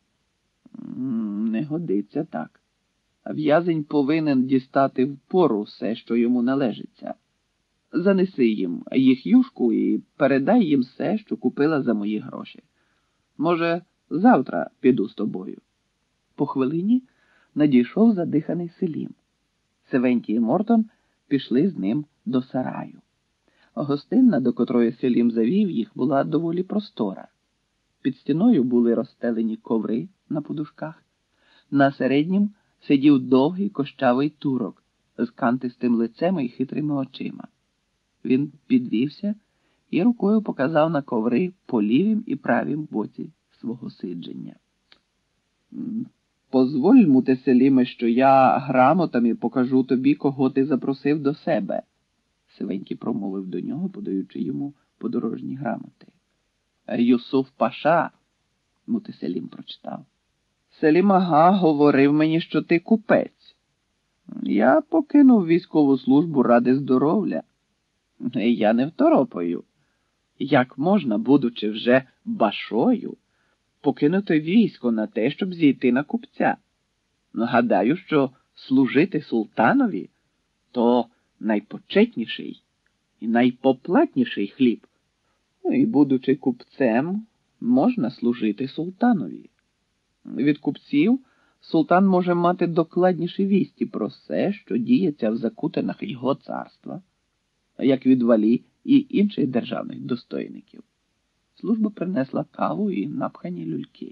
«Не годиться так. В'язень повинен дістати впору все, що йому належиться. Занеси їм їх юшку і передай їм все, що купила за мої гроші. Може, завтра піду з тобою». По хвилині надійшов задиханий Селім. Сивенький і Мортон пішли з ним до сараю. Гостинна, до котрої Селім завів їх, була доволі простора. Під стіною були розстелені коври на подушках. На середнім сидів довгий кощавий турок з кантистим лицем і хитрими очима. Він підвівся і рукою показав на коври по лівім і правім боці свого сидження. «Позволь, муте Селіме, що я грамотами покажу тобі, кого ти запросив до себе», – Сивенький промовив до нього, подаючи йому подорожні грамоти. «Юсуф Паша», – муте Селім прочитав. «Селім Ага говорив мені, що ти купець. Я покинув військову службу ради здоров'я. Я не второпаю. Як можна, будучи вже башою, покинути військо на те, щоб зійти на купця? Гадаю, що служити султанові – то найпочетніший і найпоплатніший хліб. І, будучи купцем, можна служити султанові. Від купців султан може мати докладніші вісті про все, що діється в закутинах його царства, як від валі і інших державних достойників. Служба принесла каву і напхані люльки.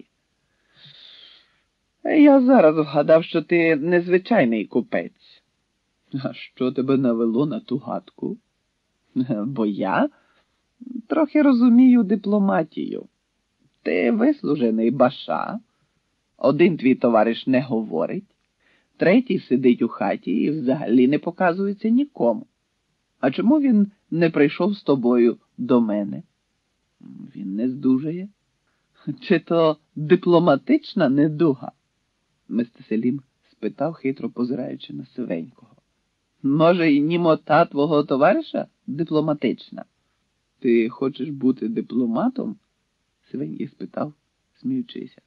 Я зараз вгадав, що ти незвичайний купець. А що тебе навело на ту гадку? Бо я трохи розумію дипломатію. Ти вислужений баша, один твій товариш не говорить, третій сидить у хаті і взагалі не показується нікому. А чому він не прийшов з тобою до мене? Він не здужає. Чи то дипломатична недуга? Мистер Селім спитав, хитро позираючи на Сивенького. Може, й німота твого товариша дипломатична? Ти хочеш бути дипломатом? Сивенький спитав, сміючися.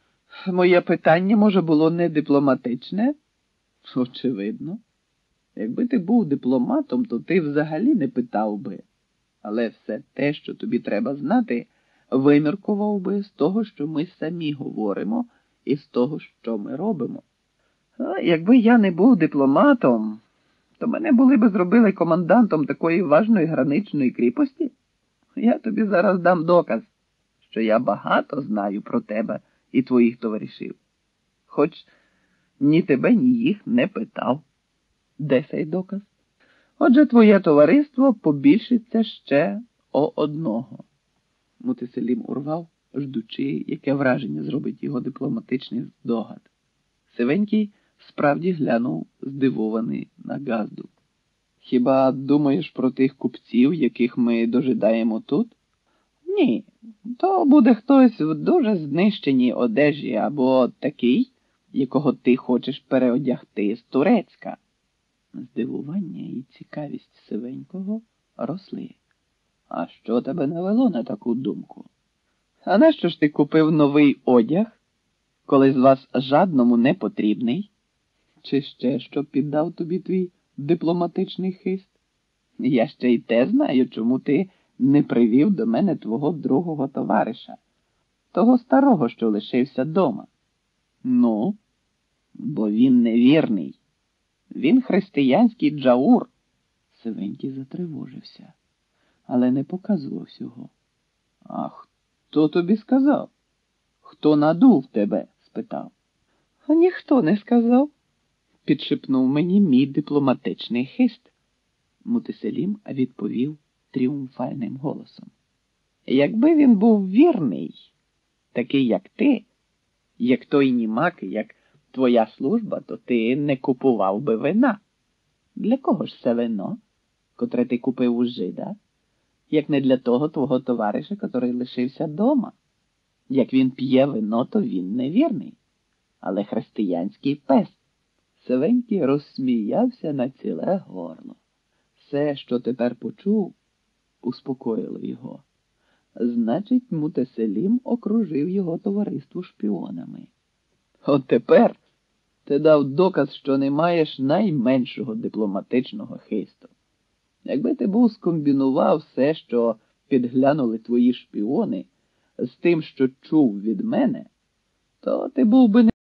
Моє питання, може, було не дипломатичне? Очевидно. Якби ти був дипломатом, то ти взагалі не питав би. Але все те, що тобі треба знати, виміркував би з того, що ми самі говоримо, і з того, що ми робимо. А якби я не був дипломатом, то мене були би зробили командантом такої важної граничної кріпості. Я тобі зараз дам доказ, що я багато знаю про тебе і твоїх товаришів. Хоч ні тебе, ні їх не питав. Де цей доказ? Отже, твоє товариство побільшиться ще о одного. Муте Селім урвав, ждучи, яке враження зробить його дипломатичний здогад. Сивенький справді глянув здивований на Газду. Хіба думаєш про тих купців, яких ми дожидаємо тут? Ні, то буде хтось в дуже знищеній одежі або такий, якого ти хочеш переодягти з Турецька. Здивування і цікавість Сивенького росли. А що тебе навело на таку думку? А нащо ж ти купив новий одяг, коли з вас жадному не потрібний? Чи ще що піддав тобі твій дипломатичний хист? Я ще й те знаю, чому ти не привів до мене твого другого товариша, того старого, що лишився дома. Ну, бо він невірний. Він християнський джаур. Сивенький затривожився, але не показував всього. А хто тобі сказав? Хто надув тебе? Спитав. А ніхто не сказав, підшепнув мені мій дипломатичний хист. Муте Селім відповів тріумфальним голосом. Якби він був вірний, такий як ти, як той німак, як твоя служба, то ти не купував би вина. Для кого ж це вино, котре ти купив у жида, як не для того твого товариша, котрий лишився дома? Як він п'є вино, то він невірний, але християнський пес. Сивенький розсміявся на ціле горло. Все, що тепер почув, успокоїло його. Значить, муте Селім окружив його товариство шпіонами. От тепер ти дав доказ, що не маєш найменшого дипломатичного хисту. Якби ти був скомбінував все, що підглянули твої шпіони, з тим, що чув від мене, то ти був би не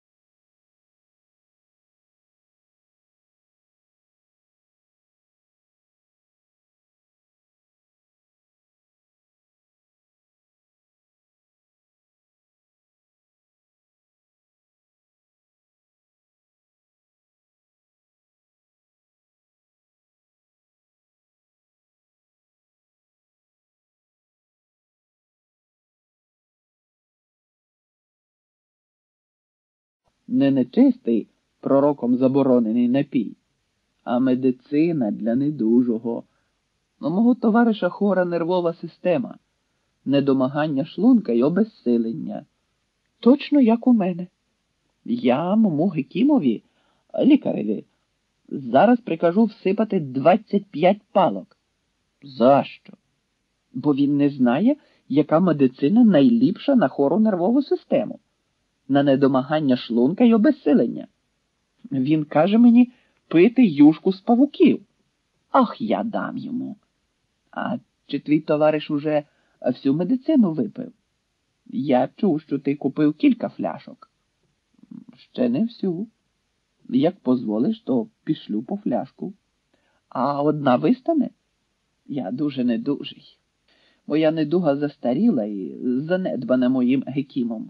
Не нечистий, пророком заборонений напій, а медицина для недужого. У мого товариша хвора нервова система, недомагання шлунка й обезсилення. Точно як у мене. Я мому Гекімові, лікареві, зараз прикажу всипати 25 палок. За що? Бо він не знає, яка медицина найліпша на хвору нервову систему, на недомагання шлунка й обезсилення. Він каже мені пити юшку з павуків. Ах, я дам йому. А чи твій товариш уже всю медицину випив? Я чув, що ти купив кілька фляшок. Ще не всю. Як позволиш, то пішлю по фляжку. А одна вистане? Я дуже недужий. Моя недуга застаріла і занедбана моїм Гекімом.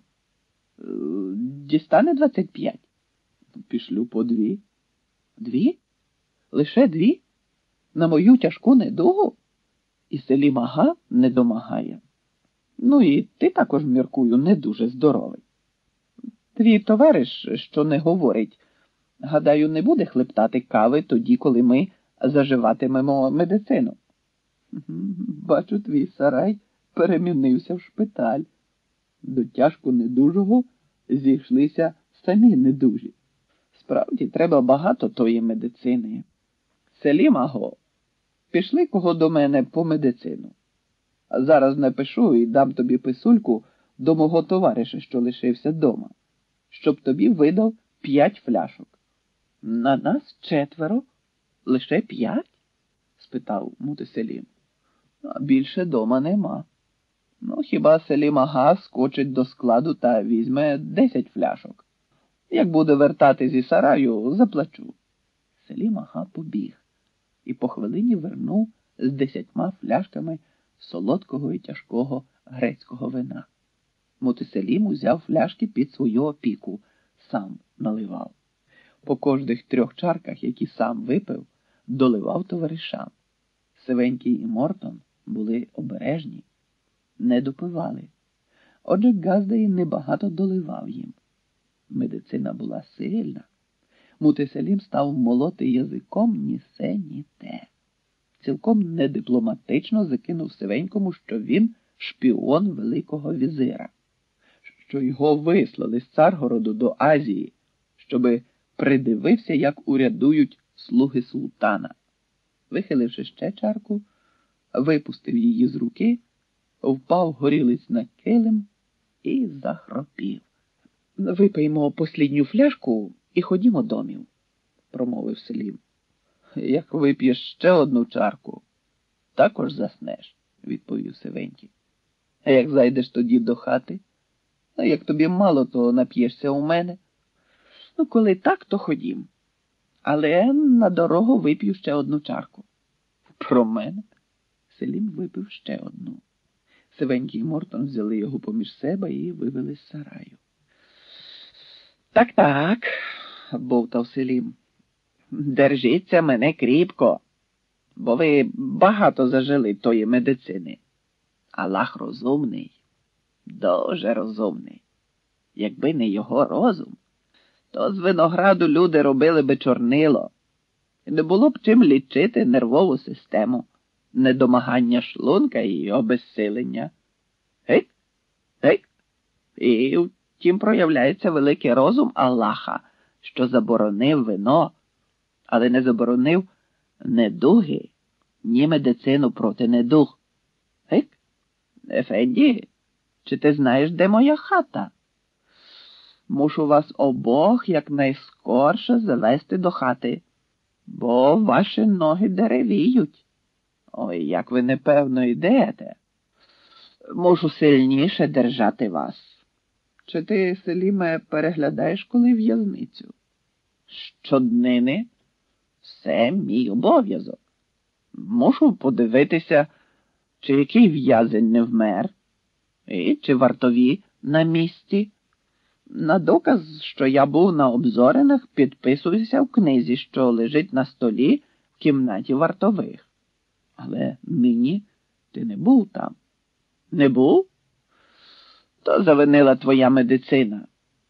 Дістане 25? Пішлю по 2. 2? Лише 2? На мою тяжку недугу? І Селім Ага не домагає. Ну і ти також, міркую, не дуже здоровий. Твій товариш, що не говорить, гадаю, не буде хлептати кави тоді, коли ми заживатимемо медицину. Бачу, твій сарай перемінився в шпиталь. До тяжко недужого зійшлися самі недужі. Справді, треба багато тої медицини. Селім Аго, пішли кого до мене по медицину. А зараз напишу і дам тобі писульку до мого товариша, що лишився дома, щоб тобі видав 5 фляшок. На нас 4? Лише 5? Спитав мути Селім. А більше дома нема. Ну, хіба Селім Ага скочить до складу та візьме 10 фляшок. Як буде вертати зі сараю, заплачу. Селім Ага побіг і по хвилині вернув з 10 фляшками солодкого і тяжкого грецького вина. Мутиселім узяв фляшки під свою опіку, сам наливав. По кожних 3 чарках, які сам випив, доливав товаришам. Сивенький і Мортон були обережні, не допивали. Отже, Газдей небагато доливав їм. Медицина була сильна. Мутиселім став молоти язиком ні се, ні те. Цілком недипломатично закинув Сивенькому, що він шпіон великого візира, що його вислали з Царгороду до Азії, щоби придивився, як урядують слуги султана. Вихиливши ще чарку, випустив її з руки, впав горілиць на килим і захропів. «Випиймо послідню фляжку і ходімо домів», – промовив Селім. «Як вип'єш ще одну чарку, також заснеш», – відповів Сивенький. «А як зайдеш тоді до хати? А як тобі мало, то нап'єшся у мене. Ну, коли так, то ходім. Але на дорогу вип'ю ще одну чарку». «Про мене?» Селім випив ще одну. Сивенький і Мортон взяли його поміж себе і вивели з сараю. «Так, – бовтав Селім, – держіться мене кріпко, бо ви багато зажили тої медицини. Аллах розумний, дуже розумний. Якби не його розум, то з винограду люди робили би чорнило, і не було б чим лічити нервову систему, недомагання шлунка і обезсилення. Гейк, гейк, і втім проявляється великий розум Аллаха, що заборонив вино, але не заборонив недуги, ні медицину проти недуг. Гейк, Ефенді, чи ти знаєш, де моя хата? Мушу вас обох якнайскорше завести до хати, бо ваші ноги деревіють. Ой, як ви непевно йдете. Мушу сильніше держати вас. Чи ти, Селіме, переглядаєш коли в'язницю? Щоднини? Все мій обов'язок. Мушу подивитися, чи який в'язень не вмер, і чи вартові на місці. На доказ, що я був на обзоринах, підписуюся в книзі, що лежить на столі в кімнаті вартових. Але нині ти не був там. Не був? То завинила твоя медицина.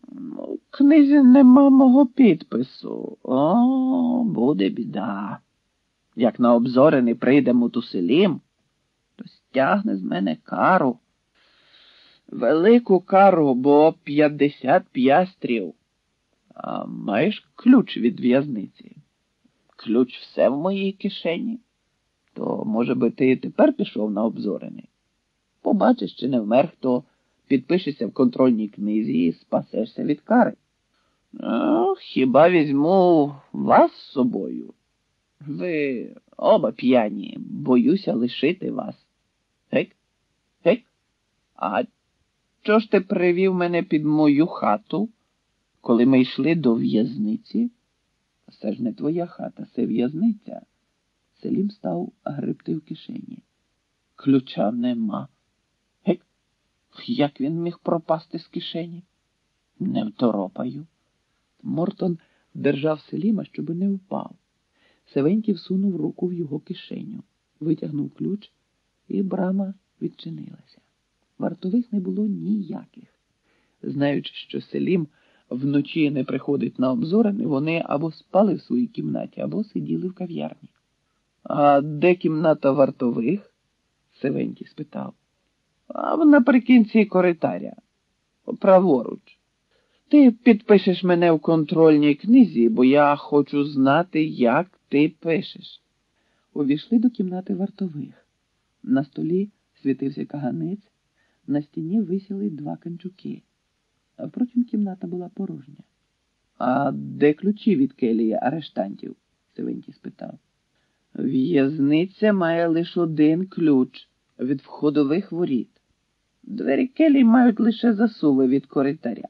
У книзі нема мого підпису. О, буде біда. Як на обзори не прийде Мутуселім, то стягне з мене кару. Велику кару, бо 50 п'ястрів. А маєш ключ від в'язниці? Ключ все в моїй кишені. То, може би, ти тепер пішов на обзорини? Побачиш, чи не вмер, хто підпишешся в контрольній книзі і спасешся від кари. Хіба візьму вас з собою? Ви оба п'яні, боюся лишити вас. Гек? Гек? А чого ж ти привів мене під мою хату, коли ми йшли до в'язниці? Це ж не твоя хата, це в'язниця. Селім став гребти в кишені. Ключа нема. Гек? Як він міг пропасти з кишені? Не второпаю. Мортон держав Селіма, щоби не впав. Севенький всунув руку в його кишеню, витягнув ключ, і брама відчинилася. Вартових не було ніяких. Знаючи, що Селім вночі не приходить на обзорини, вони або спали в своїй кімнаті, або сиділи в кав'ярні. А де кімната вартових? Севенький спитав. А наприкінці коридоря, праворуч. Ти підпишеш мене в контрольній книзі, бо я хочу знати, як ти пишеш. Увійшли до кімнати вартових. На столі світився каганець, на стіні висіли 2 канчуки. А впрочем, кімната була порожня. А де ключі від келії арештантів? Севенький спитав. В'язниця має лише 1 ключ від входових воріт. Двері келії мають лише засуви від коридоря.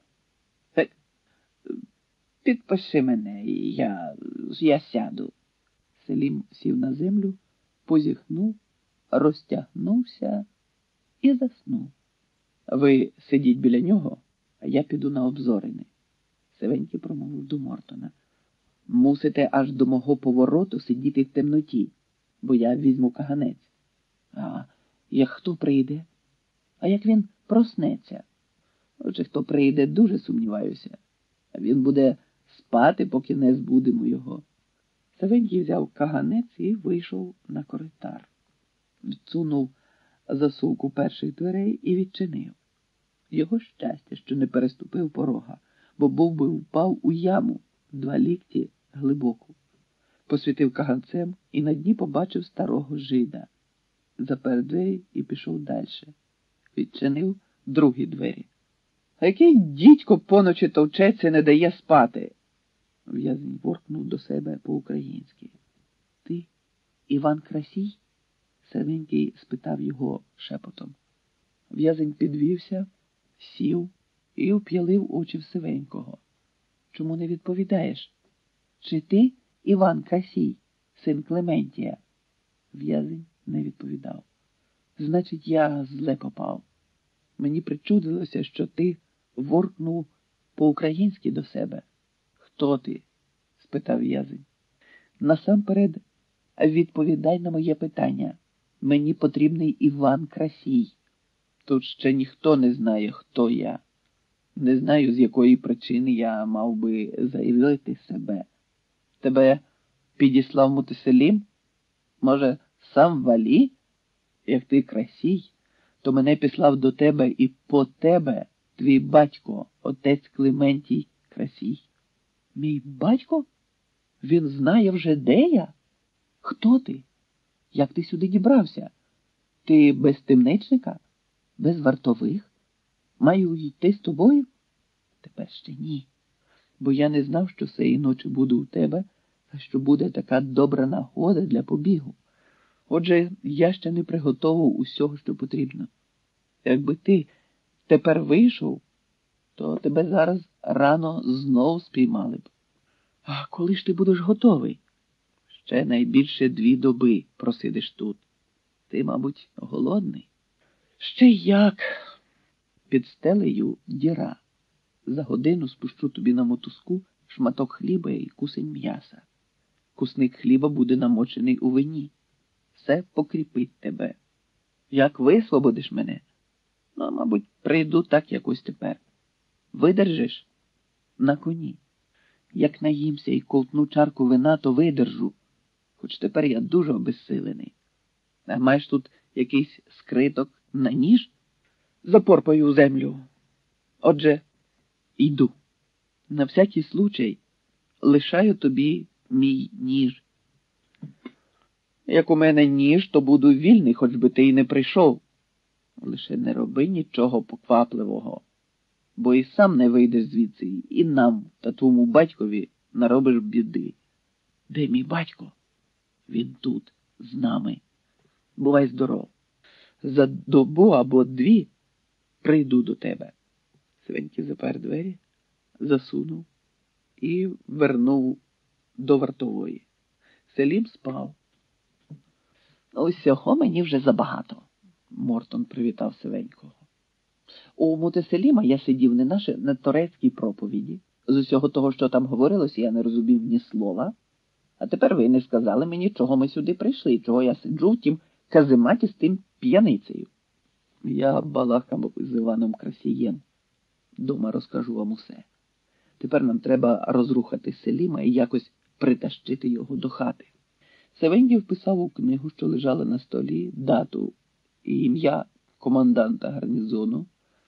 Підпиши мене, я сяду. Селім сів на землю, позіхнув, розтягнувся і заснув. Ви сидіть біля нього, а я піду на обзорини. Севенький промовив до Мортона. Мусите аж до мого повороту сидіти в темноті, бо я візьму каганець. А як хто прийде? А як він проснеться? Чи хто прийде, дуже сумніваюся. А він буде спати, поки не збудимо його. Савенький взяв каганець і вийшов на коридор. Відсунув засувку перших дверей і відчинив. Його щастя, що не переступив порога, бо був би впав у яму 2 лікті глибоку. Посвітив каганцем і на дні побачив старого жида. Запер двері і пішов далі. Відчинив другі двері. А який дідько поночі товчеться, не дає спати? В'язень воркнув до себе по-українськи. Ти Іван Красій? Севенький спитав його шепотом. В'язень підвівся, сів і вп'ялив очі в Севенького. Чому не відповідаєш? Чи ти Іван Красій, син Клементія? В'язень не відповідав. Значить, я зле попав. Мені причудилося, що ти воркнув по-українськи до себе. Хто ти? Спитав в'язень. Насамперед, відповідай на моє питання. Мені потрібний Іван Красій. Тут ще ніхто не знає, хто я. Не знаю, з якої причини я мав би заявити себе. Тебе підіслав Мутуселім? Може, сам Валі? Як ти Красій, то мене післав до тебе і по тебе твій батько, отець Клементій Красій. Мій батько? Він знає вже, де я? Хто ти? Як ти сюди дібрався? Ти без темничника? Без вартових? Маю йти з тобою? Тепер ще ні. Бо я не знав, що сеї ночі буду у тебе, та що буде така добра нагода для побігу. Отже, я ще не приготовив усього, що потрібно. Якби ти тепер вийшов, то тебе зараз рано знов спіймали б. А коли ж ти будеш готовий? Ще найбільше 2 доби просидиш тут. Ти, мабуть, голодний? Ще як? Під стелею діра. За годину спущу тобі на мотузку шматок хліба і кусень м'яса. Кусник хліба буде намочений у вині. Все покріпить тебе. Як висвободиш мене? Ну, мабуть, прийду так якось тепер. Видержиш? на коні. Як наїмся і ковтну чарку вина, то видержу, хоч тепер я дуже обезсилений. А маєш тут якийсь скриток на ніж? Запорпаю у землю. Отже, йду. На всякий случай лишаю тобі мій ніж. Як у мене ніж, то буду вільний, хоч би ти й не прийшов. Лише не роби нічого поквапливого, бо і сам не вийдеш звідси, і нам та твому батькові наробиш біди. Де мій батько? Він тут, з нами. Бувай здоров. За добу або дві прийду до тебе. Сивенький запер двері, засунув і вернув до вартової. Селім спав. Усього мені вже забагато. Мортон привітав Сивенького. У Мутеселіма я сидів не на турецькій проповіді. З усього того, що там говорилося, я не розумів ні слова. А тепер ви не сказали мені, чого ми сюди прийшли, чого я сиджу в тім казематі з тим п'яницею. Я балакав з Іваном Красієм. Дома розкажу вам усе. Тепер нам треба розрухати Селіма і якось притащити його до хати. Севенький вписав у книгу, що лежала на столі, дату і ім'я команданта гарнізону.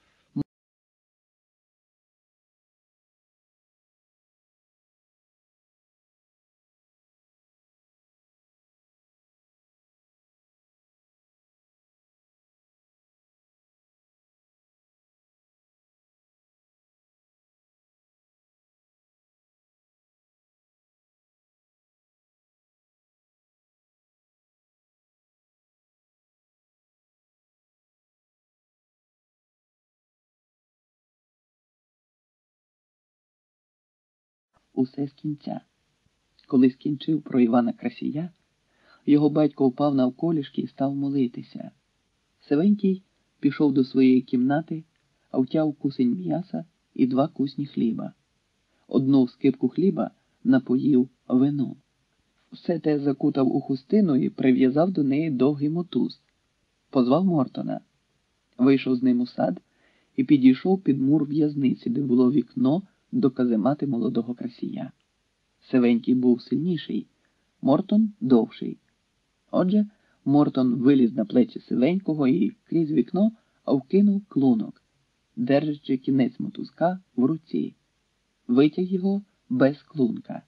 Усе з кінця. Коли скінчив про Івана Красія, його батько впав навколішки і став молитися. Сивенький пішов до своєї кімнати, а втяв кусень м'яса і 2 кусні хліба. Одну скипку хліба напоїв вином. Все те закутав у хустину і прив'язав до неї довгий мотуз. Позвав Мортона. Вийшов з ним у сад і підійшов під мур в'язниці, де було вікно до каземати молодого Красія. Сивенький був сильніший, Мортон довший. Отже, Мортон виліз на плечі Сивенького і крізь вікно вкинув клунок, держачи кінець мотузка в руці. Витяг його без клунка.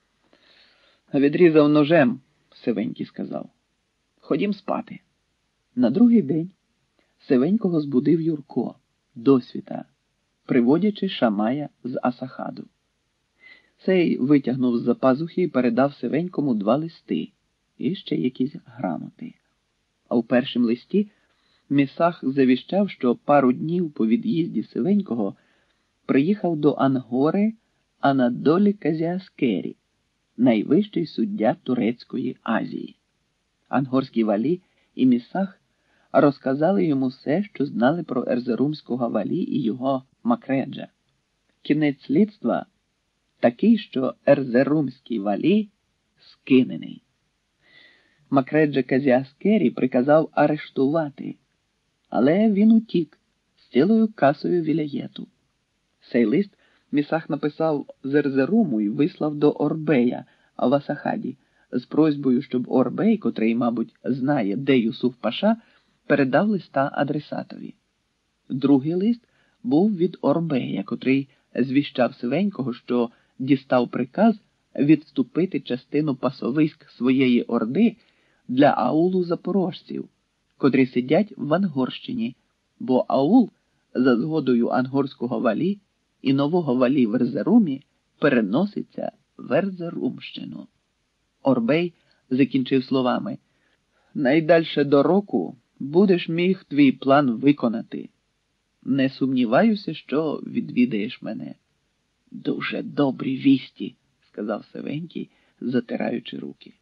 «Відрізав ножем», – Сивенький сказав. «Ходім спати». На другий день Сивенького збудив Юрко, досвіта, приводячи Шамая з Асахаду. Цей витягнув з-за пазухи і передав Сивенькому 2 листи і ще якісь грамоти. А в першому листі Місах завіщав, що пару днів по від'їзді Сивенького приїхав до Ангори Анадолі Казіаскері, найвищий суддя Турецької Азії. Ангорський валі і Місах розказали йому все, що знали про ерзерумського валі і його Макреджа. Кінець слідства такий, що ерзерумський валі скинений. Макреджа Казіаскері приказав арештувати, але він утік з цілою касою віляєту. Цей лист Місах написав з Ерзеруму і вислав до Орбея в Асахаді з просьбою, щоб Орбей, котрий, мабуть, знає, де Юсуф Паша, передав листа адресатові. Другий лист був від Орбея, котрий звіщав Сивенького, що дістав приказ відступити частину пасовиськ своєї орди для аулу запорожців, котрі сидять в Ангорщині, бо аул, за згодою ангорського валі і нового валі в Ерзерумі, переноситься в Ерзерумщину. Орбей закінчив словами: «Найдальше до року будеш міг твій план виконати. Не сумніваюся, що відвідаєш мене». «Дуже добрі вісті», – сказав Сивенький, затираючи руки.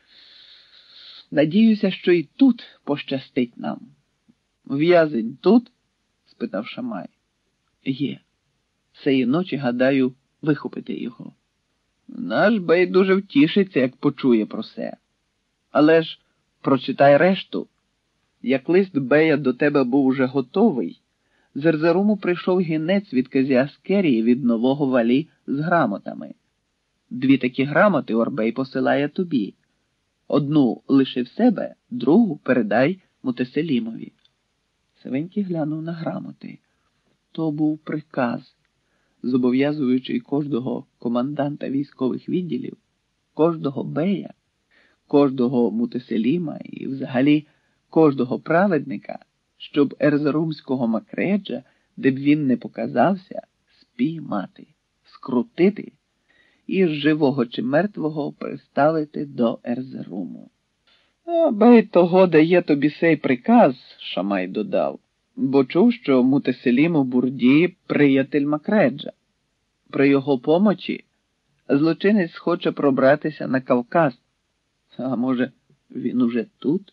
«Надіюся, що і тут пощастить нам». «В'язень тут?» – спитав Шамай. «Є. Цієї ночі, гадаю, вихопити його». «Наш бей дуже втішиться, як почує про це. Але ж прочитай решту. Як лист бея до тебе був уже готовий, З Ерзеруму прийшов гінець від князя Аскерії від нового Валі з грамотами. 2 такі грамоти Орбей посилає тобі. Одну лиши в себе, другу передай Мутеселімові. Савенький глянув на грамоти. То був приказ, зобов'язуючий кожного команданта військових відділів, кожного бея, кожного Мутеселіма і взагалі кожного праведника, щоб ерзерумського Макреджа, де б він не показався, спіймати, скрутити і з живого чи мертвого приставити до Ерзеруму. Бей того дає тобі сей приказ, Шамай додав, бо чув, що Мутеселім у Бурді приятель Макреджа. При його помочі злочинець хоче пробратися на Кавказ. А може, він уже тут?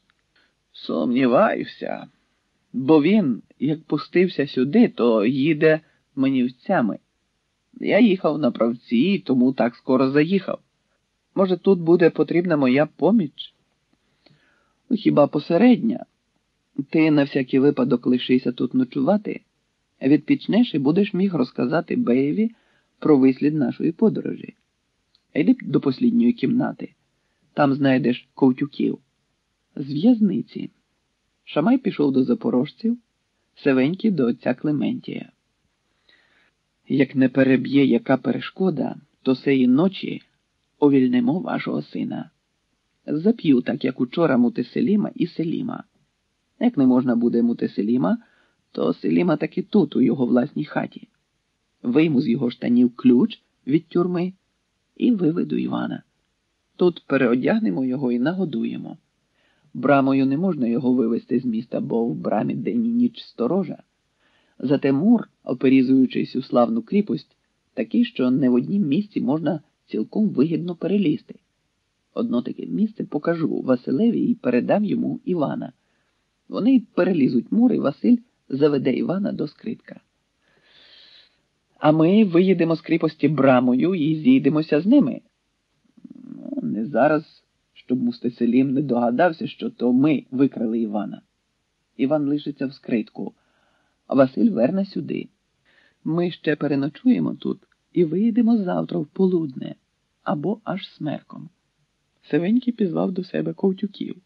Сумніваюся, бо він, як пустився сюди, то їде манівцями. Я їхав на правці, тому так скоро заїхав. Може, тут буде потрібна моя поміч? Хіба посередня? Ти на всякий випадок лишися тут ночувати, відпічнеш і будеш міг розказати Беєві про вислід нашої подорожі. Йди до послідньої кімнати. Там знайдеш ковтюків. З в'язниці. Шамай пішов до запорожців, Севенький до отця Клементія. Як не переб'є яка перешкода, то сеї ночі увільнимо вашого сина. Зап'ю, так як учора Мутеселіма і Селіма. Як не можна буде Мутеселіма, то Селіма таки тут, у його власній хаті. Вийму з його штанів ключ від тюрми і виведу Івана. Тут переодягнемо його і нагодуємо. Брамою не можна його вивезти з міста, бо в брамі день і ніч сторожа. Зате мур, оперізуючись у славну кріпость, такий, що не в однім місці можна цілком вигідно перелізти. Одно таке місце покажу Василеві і передам йому Івана. Вони перелізуть мур, і Василь заведе Івана до скритка. А ми виїдемо з кріпості брамою і зійдемося з ними. Не зараз, щоб Мутеселім не догадався, що то ми викрали Івана. Іван лишиться в скритку, а Василь верне сюди. Ми ще переночуємо тут і виїдемо завтра в полудне, або аж смерком. Севенький пізвав до себе ковтюків.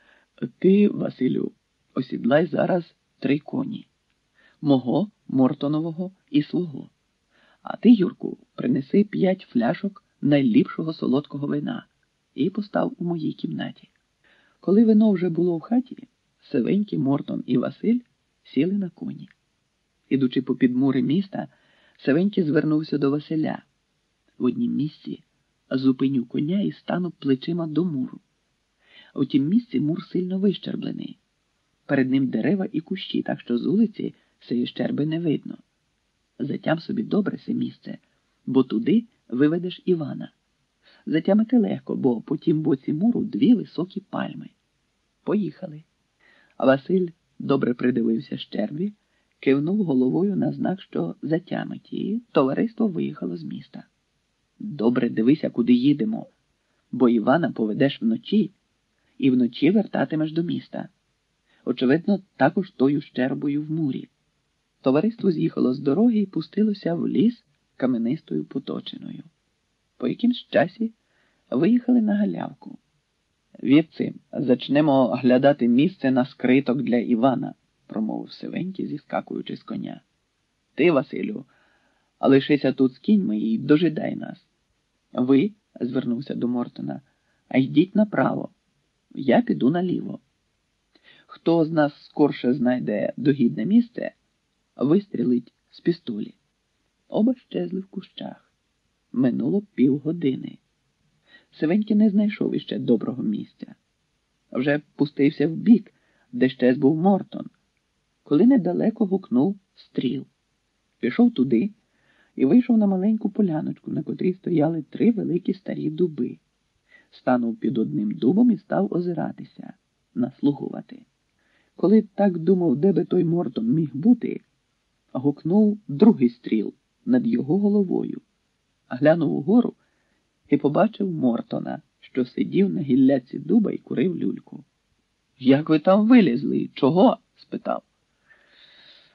Ти, Василю, осідлай зараз 3 коні. Мого, Мортонового і свого. А ти, Юрку, принеси 5 фляшок найліпшого солодкого вина і постав у моїй кімнаті. Коли вино вже було в хаті, Севенький, Мортон і Василь сіли на коні. Ідучи попід мури міста, Севенький звернувся до Василя. В однім місці зупиню коня і стану плечима до муру. У тім місці мур сильно вищерблений. Перед ним дерева і кущі, так що з вулиці сеї щерби не видно. Затям собі добре се місце, бо туди виведеш Івана. Затямити легко, бо по тім боці муру 2 високі пальми. Поїхали. А Василь добре придивився щербі, кивнув головою на знак, що затямить, і товариство виїхало з міста. Добре дивися, куди їдемо, бо Івана поведеш вночі, і вночі вертатимеш до міста. Очевидно, також тою щербою в мурі. Товариство з'їхало з дороги і пустилося в ліс каменистою поточиною. По якимсь часі виїхали на галявку. Вівці, зачнемо глядати місце на скриток для Івана, промовив Севенький, зіскакуючи з коня. Ти, Василю, лишися тут з кіньми і дожидай нас. Ви, звернувся до Мортона, а йдіть направо. Я піду наліво. Хто з нас скорше знайде догідне місце, вистрілить з пістолі. Оба щезли в кущах. Минуло півгодини. Севенький не знайшов іще доброго місця. Вже пустився вбік, де щез був Мортон, коли недалеко гукнув стріл. Пішов туди і вийшов на маленьку поляночку, на котрій стояли 3 великі старі дуби. Станув під одним дубом і став озиратися, наслухувати. Коли так думав, де би той Мортон міг бути, гукнув другий стріл над його головою. Глянув угору і побачив Мортона, що сидів на гілляці дуба і курив люльку. «Як ви там вилізли? Чого?» – спитав.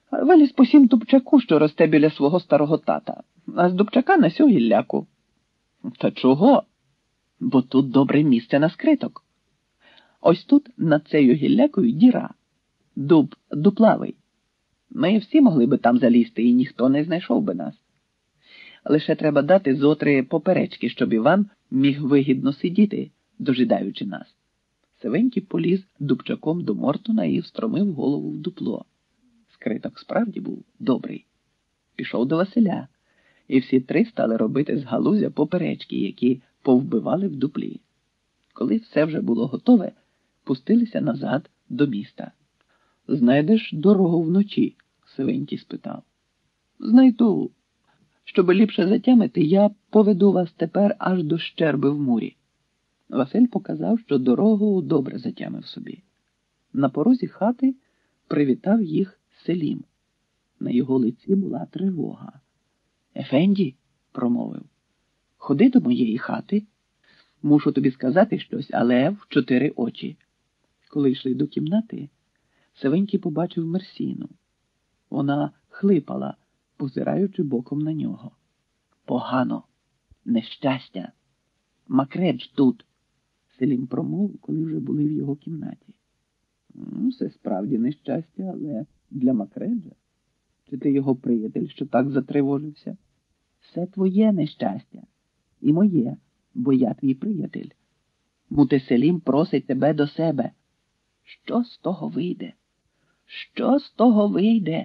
Виліз по сім дубчаку, що росте біля свого старого тата, а з дубчака на сю гілляку. Та чого? Бо тут добре місце на скриток. Ось тут над цією гіллякою діра. Дуб дуплавий. Ми всі могли би там залізти, і ніхто не знайшов би нас. Лише треба дати зотри поперечки, щоб Іван міг вигідно сидіти, дожидаючи нас. Сивенький поліз дубчаком до Мортона і встромив голову в дупло. Скриток справді був добрий. Пішов до Василя, і всі три стали робити з галузя поперечки, які повбивали в дуплі. Коли все вже було готове, пустилися назад до міста. «Знайдеш дорогу вночі?» – Сивенький спитав. «Знайду. Щоб ліпше затямити, я поведу вас тепер аж до щерби в мурі». Василь показав, що дорогу добре затямив собі. На порозі хати привітав їх Селім. На його лиці була тривога. «Ефенді», – промовив, – «ходи до моєї хати. Мушу тобі сказати щось, але в 4 очі». Коли йшли до кімнати, Сивенький побачив Мерсіну. Вона хлипала, позираючи боком на нього. «Погано, нещастя. Макредж тут», – Селім промовив, коли вже були в його кімнаті. «Це справді нещастя, але для Макреджа? Чи ти його приятель, що так затривожився?» «Все твоє нещастя. І моє, бо я твій приятель. Мутеселім просить тебе до себе. Що з того вийде? Що з того вийде?»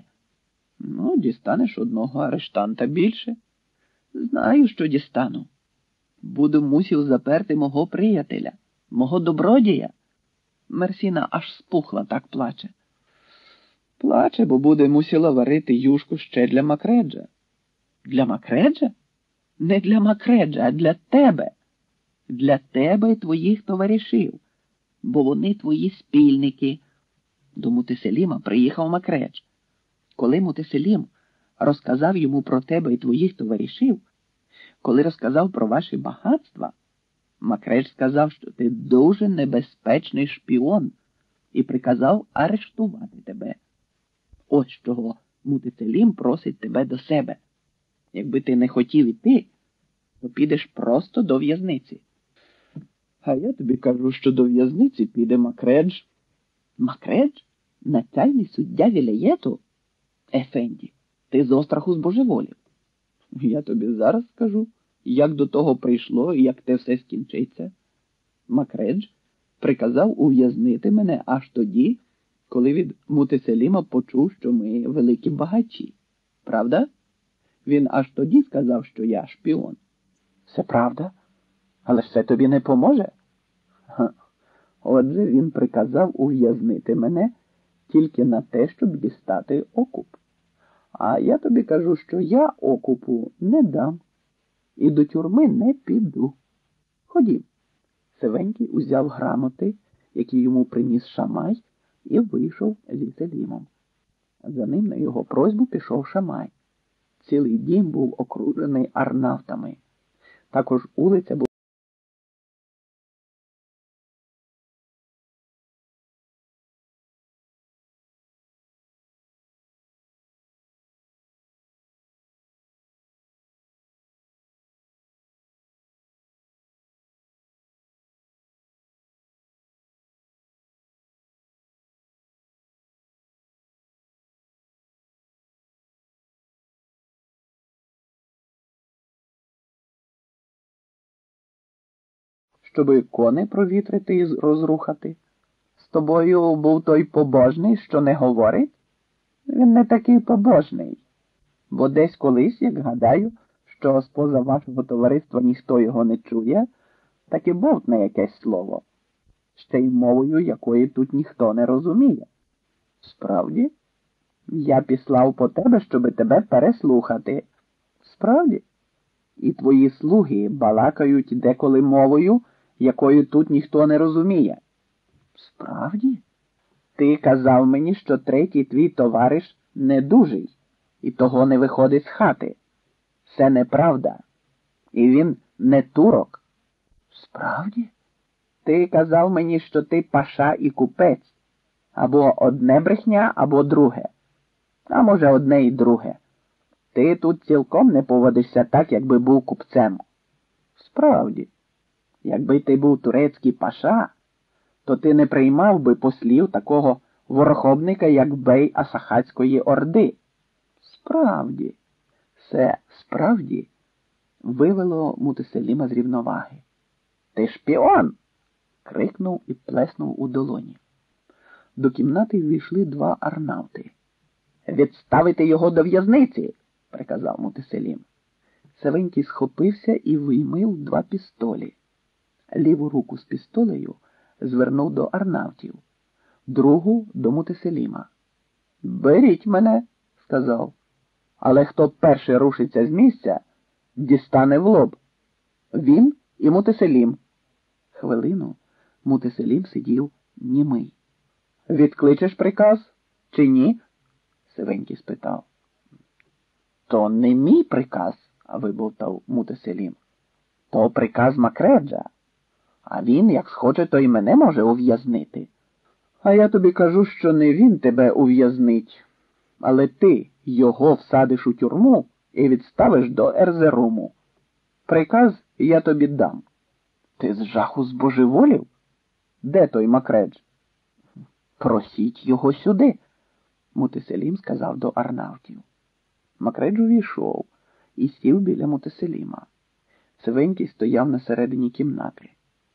«Дістанеш одного арештанта більше». «Знаю, що дістану. Буду мусів заперти мого приятеля, мого добродія». Мерсіна аж спухла, так плаче. «Плаче, бо буде мусила варити юшку ще для Макреджа». «Для Макреджа? Не для Макреджа, а для тебе. Для тебе і твоїх товаришів, бо вони твої спільники». До Мутеселіма приїхав Макредж. Коли Мутеселім розказав йому про тебе і твоїх товаришів, коли розказав про ваші багатства, Макредж сказав, що ти дуже небезпечний шпіон і приказав арештувати тебе. Ось чого Мутеселім просить тебе до себе. Якби ти не хотів іти, то підеш просто до в'язниці». «А я тобі кажу, що до в'язниці піде Макредж». «Макредж? Начальний суддя Вілеєту? Ефенді, ти з остраху збожеволів. Я тобі зараз скажу, як до того прийшло і як те все скінчиться. Макредж приказав ув'язнити мене аж тоді, коли від Мутеселіма почув, що ми великі багачі. Правда? Він аж тоді сказав, що я шпіон». «Все правда, але ж це тобі не поможе». «Отже, він приказав ув'язнити мене тільки на те, щоб дістати окуп. А я тобі кажу, що я окупу не дам і до тюрми не піду. Ходім». Сивенький узяв грамоти, які йому приніс Шамай, і вийшов зі Селімом. За ним на його просьбу пішов Шамай. Цілий дім був окружений арнавтами. Також улиця була щоби кони провітрити і розрухати. З тобою був той побожний, що не говорить? Він не такий побожний, бо десь колись, як гадаю, що споза вашого товариства ніхто його не чує, так і бовтне якесь слово, ще й мовою, якої тут ніхто не розуміє. Справді? Я післав по тебе, щоби тебе переслухати. Справді? І твої слуги балакають деколи мовою, якою тут ніхто не розуміє. Справді? Ти казав мені, що третій твій товариш недужий, і того не виходить з хати. Це неправда. І він не турок. Справді? Ти казав мені, що ти паша і купець. Або одне брехня, або друге. А може, одне і друге. Ти тут цілком не поводишся так, якби був купцем. Справді, якби ти був турецький паша, то ти не приймав би послів такого ворохобника, як бей Асахатської орди. Справді, все справді вивело Мутеселіма з рівноваги. Ти шпіон! Крикнув і плеснув у долоні. До кімнати ввійшли два арнавти. Відставити його до в'язниці, приказав Мутеселім. Савенький схопився і виймив два пістолі. Ліву руку з пістолею звернув до арнавтів, другу до Мутеселіма. Беріть мене, сказав, але хто перший рушиться з місця, дістане в лоб. Він і Мутеселім. Хвилину Мутеселім сидів німий. Відкличеш приказ чи ні? Сивенький спитав. То не мій приказ, вибовтав Мутеселім. То приказ Макреджа. А він, як схоче, то й мене може ув'язнити. А я тобі кажу, що не він тебе ув'язнить, але ти його всадиш у тюрму і відставиш до Ерзеруму. Приказ я тобі дам. Ти з жаху збожеволів? Де той Макредж? Просіть його сюди, Мутеселім сказав до арнавтів. Макредж увійшов і сів біля Мутеселіма. Сивенький стояв на середині кімнати.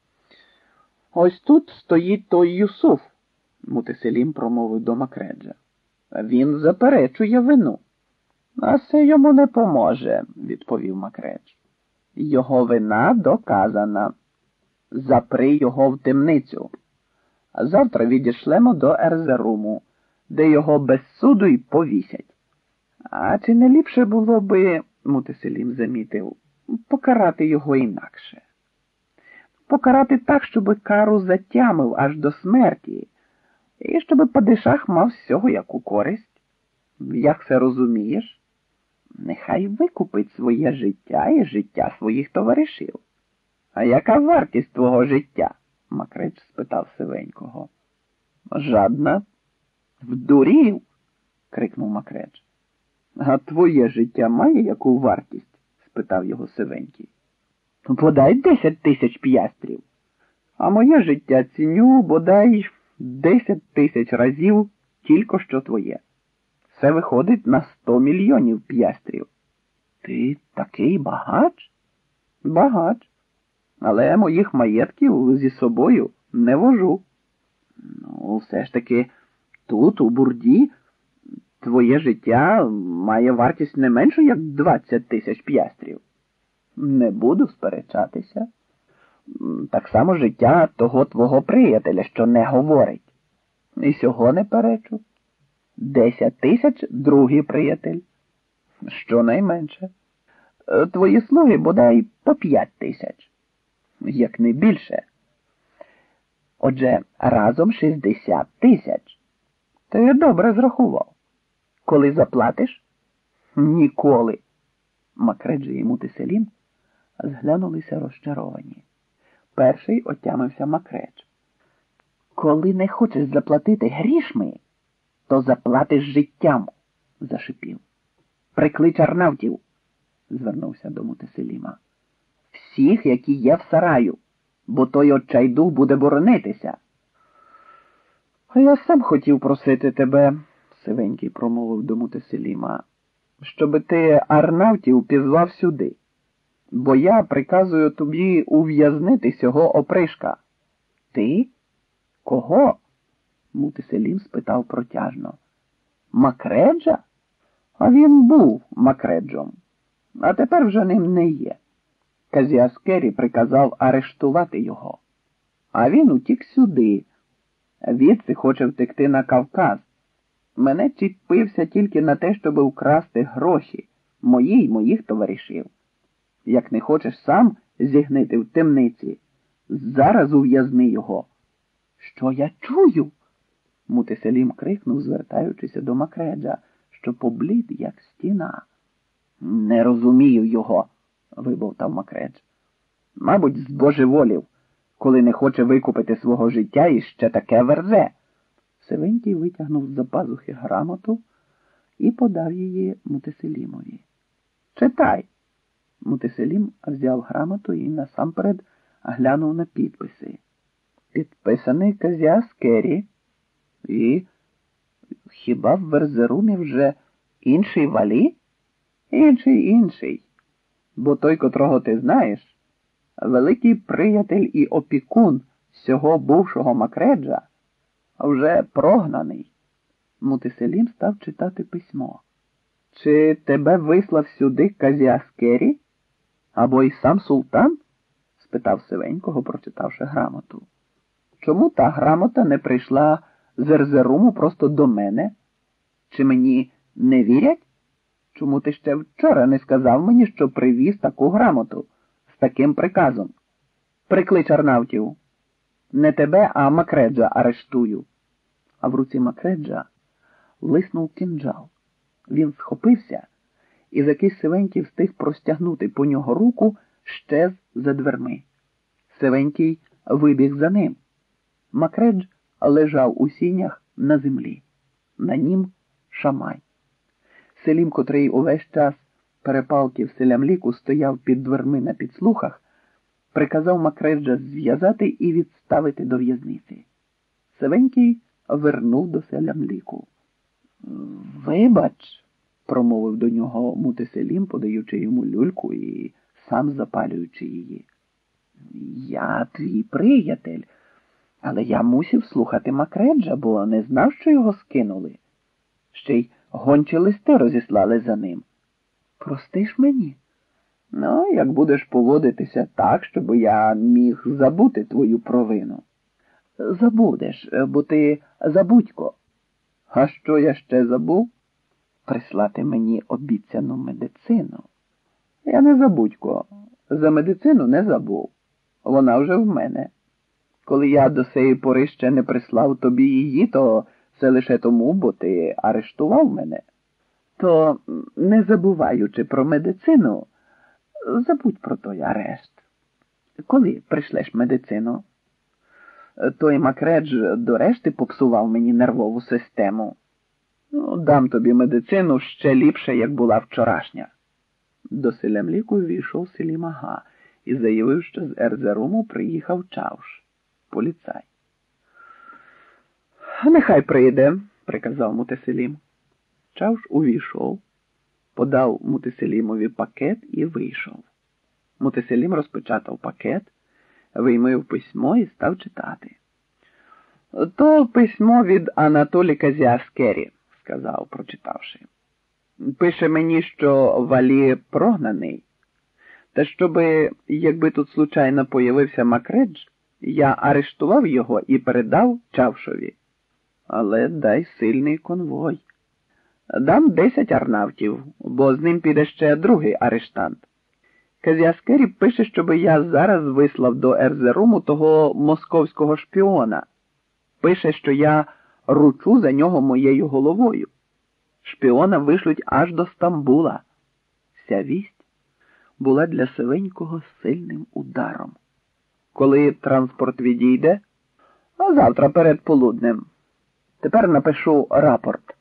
Ось тут стоїть той Юсуф, Мутеселім промовив до Макреджа. Він заперечує вину. А це йому не поможе, відповів Макредж. Його вина доказана. Запри його в темницю. А завтра відійшлемо до Ерзеруму, де його без суду й повісять. А чи не ліпше було би, Мутеселім замітив, покарати його інакше? Покарати так, щоби кару затямив аж до смерті, і щоби падишах мав всього яку користь. Як це розумієш? Нехай викупить своє життя і життя своїх товаришів. А яка вартість твого життя? Макредж спитав Сивенького. Жадна. Вдурів, крикнув Макредж. А твоє життя має яку вартість? Спитав його Сивенький. Подай 10 тисяч п'ястрів. А моє життя ціню, бодай 10 тисяч разів тільки що твоє. Це виходить на 100 мільйонів п'ястрів. Ти такий багач? Багач. Але моїх маєтків зі собою не вожу. Ну, все ж таки, тут, у Бурді, твоє життя має вартість не меншу, як 20 тисяч п'ястрів. Не буду сперечатися. Так само життя того твого приятеля, що не говорить. І сього не перечу. 10 тисяч другий приятель. Щонайменше. Твої слуги бодай по 5 тисяч. Як не більше. Отже, разом 60 тисяч. Ти добре зрахував. Коли заплатиш? Ніколи. Макреджі і Мутеселім зглянулися розчаровані. Перший отямився Макредж. Коли не хочеш заплатити грішми, то заплатиш життям, зашипів. Приклич арнавтів, звернувся до Мутеселіма. Всіх, які є в сараю, бо той Отчайдух буде боронитися. А я сам хотів просити тебе, Сивенький промовив до Мутеселіма, щоби ти арнавтів пізвав сюди, бо я приказую тобі ув'язнити сього опришка. Ти? Кого? Мутеселім спитав протяжно. Макреджа? А він був Макреджом, а тепер вже ним не є. Казіаскері приказав арештувати його. А він утік сюди. Відси хоче втекти на Кавказ. Мене чіпився тільки на те, щоб украсти гроші мої й моїх товаришів. Як не хочеш сам зігнити в темниці, зараз ув'язни його. Що я чую? Мутеселім крикнув, звертаючися до Макреджа, що поблід, як стіна. Не розумію його, вибовтав Макредж. Мабуть, збожеволів, коли не хоче викупити свого життя і ще таке верзе. Сивенький витягнув з-за пазухи грамоту і подав її Мутеселімові. «Читай!» Мутеселім взяв грамоту і насамперед глянув на підписи. Підписаний Казіас Керрі. І хіба в Верзерумі вже інший Валі? Інший. Бо той, котрого ти знаєш, великий приятель і опікун сього бувшого Макреджа, вже прогнаний. Мутеселім став читати письмо. Чи тебе вислав сюди Казіас Керрі? Або й сам султан? Спитав Сивенького, прочитавши грамоту. Чому та грамота не прийшла з Ерзеруму просто до мене? Чи мені не вірять? Чому ти ще вчора не сказав мені, що привіз таку грамоту з таким приказом? Приклич арнавтів. Не тебе, а Макреджа арештую. А в руці Макреджа лиснув кинджал. Він схопився, і за кись Сивенький встиг простягнути по нього руку, щез за дверми. Сивенький вибіг за ним. Макредж лежав у сінях на землі. На нім Шамай. Селім, котрий увесь час перепалки в Селямліку стояв під дверми на підслухах, приказав Макреджа зв'язати і відставити до в'язниці. Сивенький вернув до Селямліку. «Вибач», – промовив до нього Мутеселім, подаючи йому люльку і сам запалюючи її. «Я твій приятель, але я мусив слухати Макреджа, бо не знав, що його скинули. Ще й гончі листи розіслали за ним. Простиш мені? Ну, як будеш поводитися так, щоб я міг забути твою провину». «Забудеш, бо ти забудько». «А що я ще забув?» «Прислати мені обіцяну медицину». «Я не забудько. За медицину не забув. Вона вже в мене. Коли я до сеї пори ще не прислав тобі її, то це лише тому, бо ти арештував мене. То, не забуваючи про медицину, забудь про той арешт. Коли прийшлеш медицину?» «Той Макредж до решти попсував мені нервову систему. Ну, дам тобі медицину ще ліпше, як була вчорашня». До Селямліку війшов Селім Ага і заявив, що з Ерзеруму приїхав Чавш, поліцай. «Нехай прийде», – приказав Мутеселім. Чавш увійшов, подав Мутеселімові пакет і вийшов. Мутеселім розпечатав пакет, виймив письмо і став читати. «То письмо від Анатолі Казіас Керрі», – сказав, прочитавши. «Пише мені, що Валі прогнаний, та щоби, якби тут случайно появився Макредж, я арештував його і передав Чавшові. Але дай сильний конвой. Дам 10 арнавтів, бо з ним піде ще другий арештант. Казіас Керрі пише, щоби я зараз вислав до Ерзеруму того московського шпіона. Пише, що я ручу за нього моєю головою. Шпіона вишлють аж до Стамбула». Вся вість була для Сивенького сильним ударом. «Коли транспорт відійде?» «А завтра перед полуднем. Тепер напишу рапорт.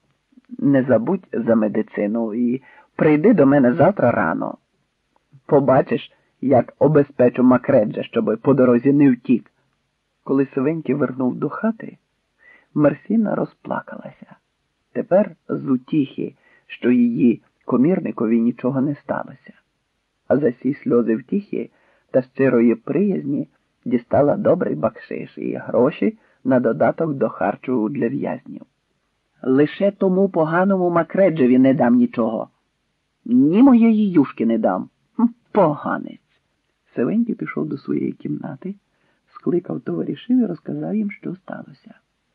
Не забудь за медицину і прийди до мене завтра рано. Побачиш, як обезпечу Макреджа, щоби по дорозі не втік». Коли Сивенький вернув до хати, Мерсіна розплакалася. Тепер з утіхи, що її комірникові нічого не сталося. А за сі сльози втіхи та щирої приязні дістала добрий бакшиш і гроші на додаток до харчу для в'язнів. «Лише тому поганому Макреджеві не дам нічого. Ні моєї юшки не дам. Поганець». Сивенький пішов до своєї кімнати, скликав товаришів і розказав їм, що сталося.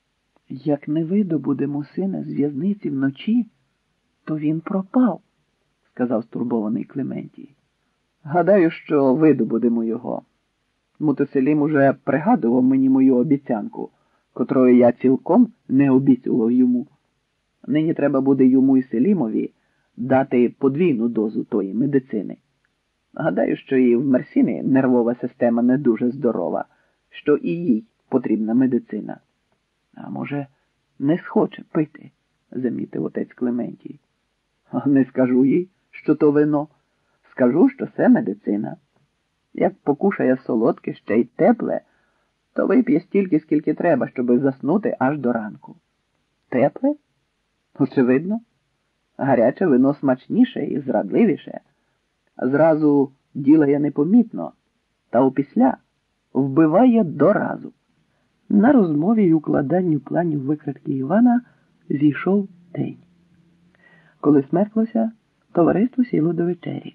«Як не видобудемо сина з в'язниці вночі, то він пропав», – сказав стурбований Клементій. «Гадаю, що видобудемо його. Мутеселім уже пригадував мені мою обіцянку, котрою я цілком не обіцював йому. Нині треба буде йому і Селімові дати подвійну дозу тої медицини. Гадаю, що і в Мерсіни нервова система не дуже здорова, що і їй потрібна медицина. А може, не схоче пити, замітив отець Клементій. Не скажу їй, що то вино. Скажу, що це медицина. Як покушає солодке, ще й тепле, то вип'є стільки, скільки треба, щоби заснути аж до ранку. Тепле? Очевидно. Гаряче вино смачніше і зрадливіше. Зразу ділає непомітно, та опісля вбиває доразу. На розмові й укладанню планів викрадки Івана зійшов день. Коли смерклося, товариство сіло до вечері.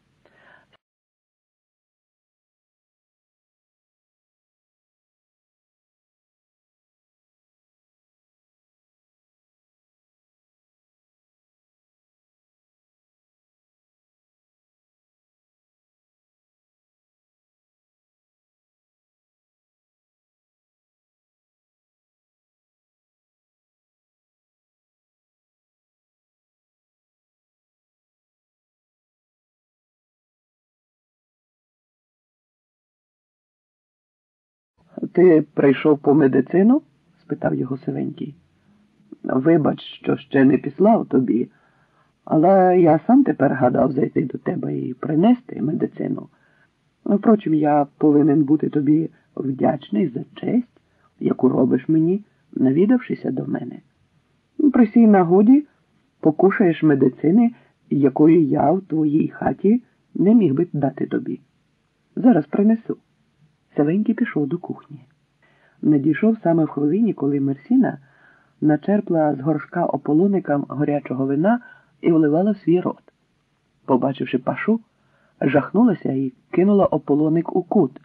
Ти прийшов по медицину? Спитав його Сивенький. Вибач, що ще не післав тобі, але я сам тепер гадав зайти до тебе і принести медицину. Впрочем, я повинен бути тобі вдячний за честь, яку робиш мені, навідавшися до мене. При сій нагоді покушаєш медицини, якої я в твоїй хаті не міг би дати тобі. Зараз принесу. Савенький пішов до кухні. Надійшов саме в хвилині, коли Мерсіна начерпла з горшка ополоникам горячого вина і вливала в свій рот. Побачивши Пашу, жахнулася і кинула ополоник у кут.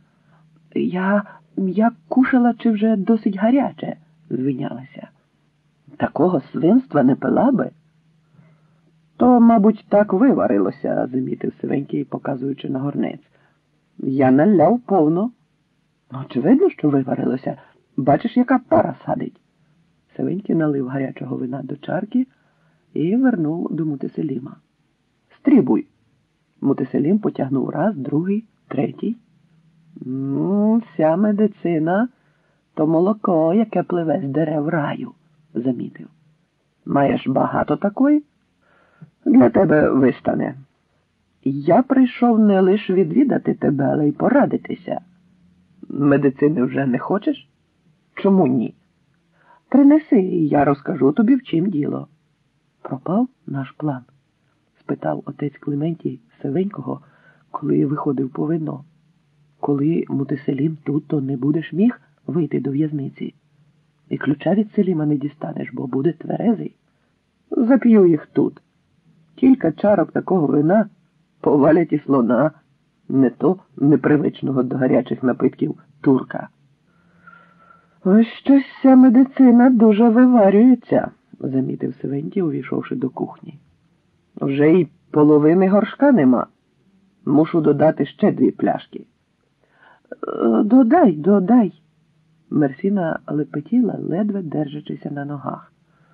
Я кушала, чи вже досить гаряче, звинялася. Такого свинства не пила би? То, мабуть, так виварилося, замітив Сивенький, показуючи на горнець. Я наляв повно. Очевидно, що виварилося. Бачиш, яка пара садить. Сивенький налив гарячого вина до чарки і вернув до Мутеселіма. Стрібуй. Мутеселім потягнув раз, другий, третій. Вся медицина то молоко, яке пливе з дерев раю, замітив. Маєш багато такої? Для тебе вистане. Я прийшов не лише відвідати тебе, але й порадитися. Медицини вже не хочеш? Чому ні? Принеси, і я розкажу тобі, в чим діло. Пропав наш план? Спитав отець Клементій Сивенького, коли виходив по вино. Коли Мутеселім тут, то не будеш міг вийти до в'язниці. І ключа від Селіма не дістанеш, бо буде тверезий. Зап'ю їх тут. Кілька чарок такого вина повалять і слона, не то непривичного до гарячих напитків турка. Ось щось ця медицина дуже виварюється, замітив Сивенький, увійшовши до кухні. Вже й половини горшка нема. Мушу додати ще 2 пляшки. Додай. Мерсіна лепетіла, ледве держачися на ногах.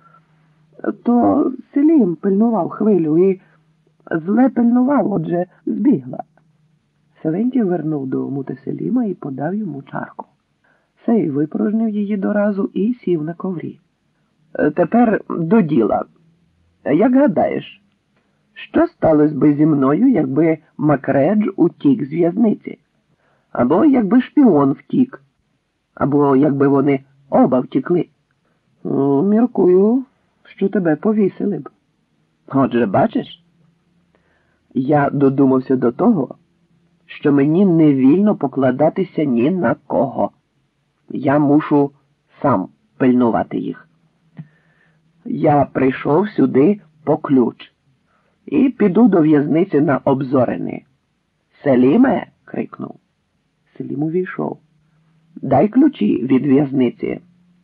То Селім пильнував хвилю і зле пильнував, отже збігла. Савенький вернув до Мутеселіма і подав йому чарку. Сей випорожнив її доразу і сів на коврі. Тепер до діла. Як гадаєш, що сталося би зі мною, якби Макредж утік з в'язниці? Або якби шпіон втік? Або якби вони оба втікли? Міркую, що тебе повісили б. Отже, бачиш? Я додумався до того, що мені не вільно покладатися ні на кого. Я мушу сам пильнувати їх. Я прийшов сюди по ключ і піду до в'язниці на Обзорини. Селіме, крикнув. Селім увійшов. Дай ключі від в'язниці.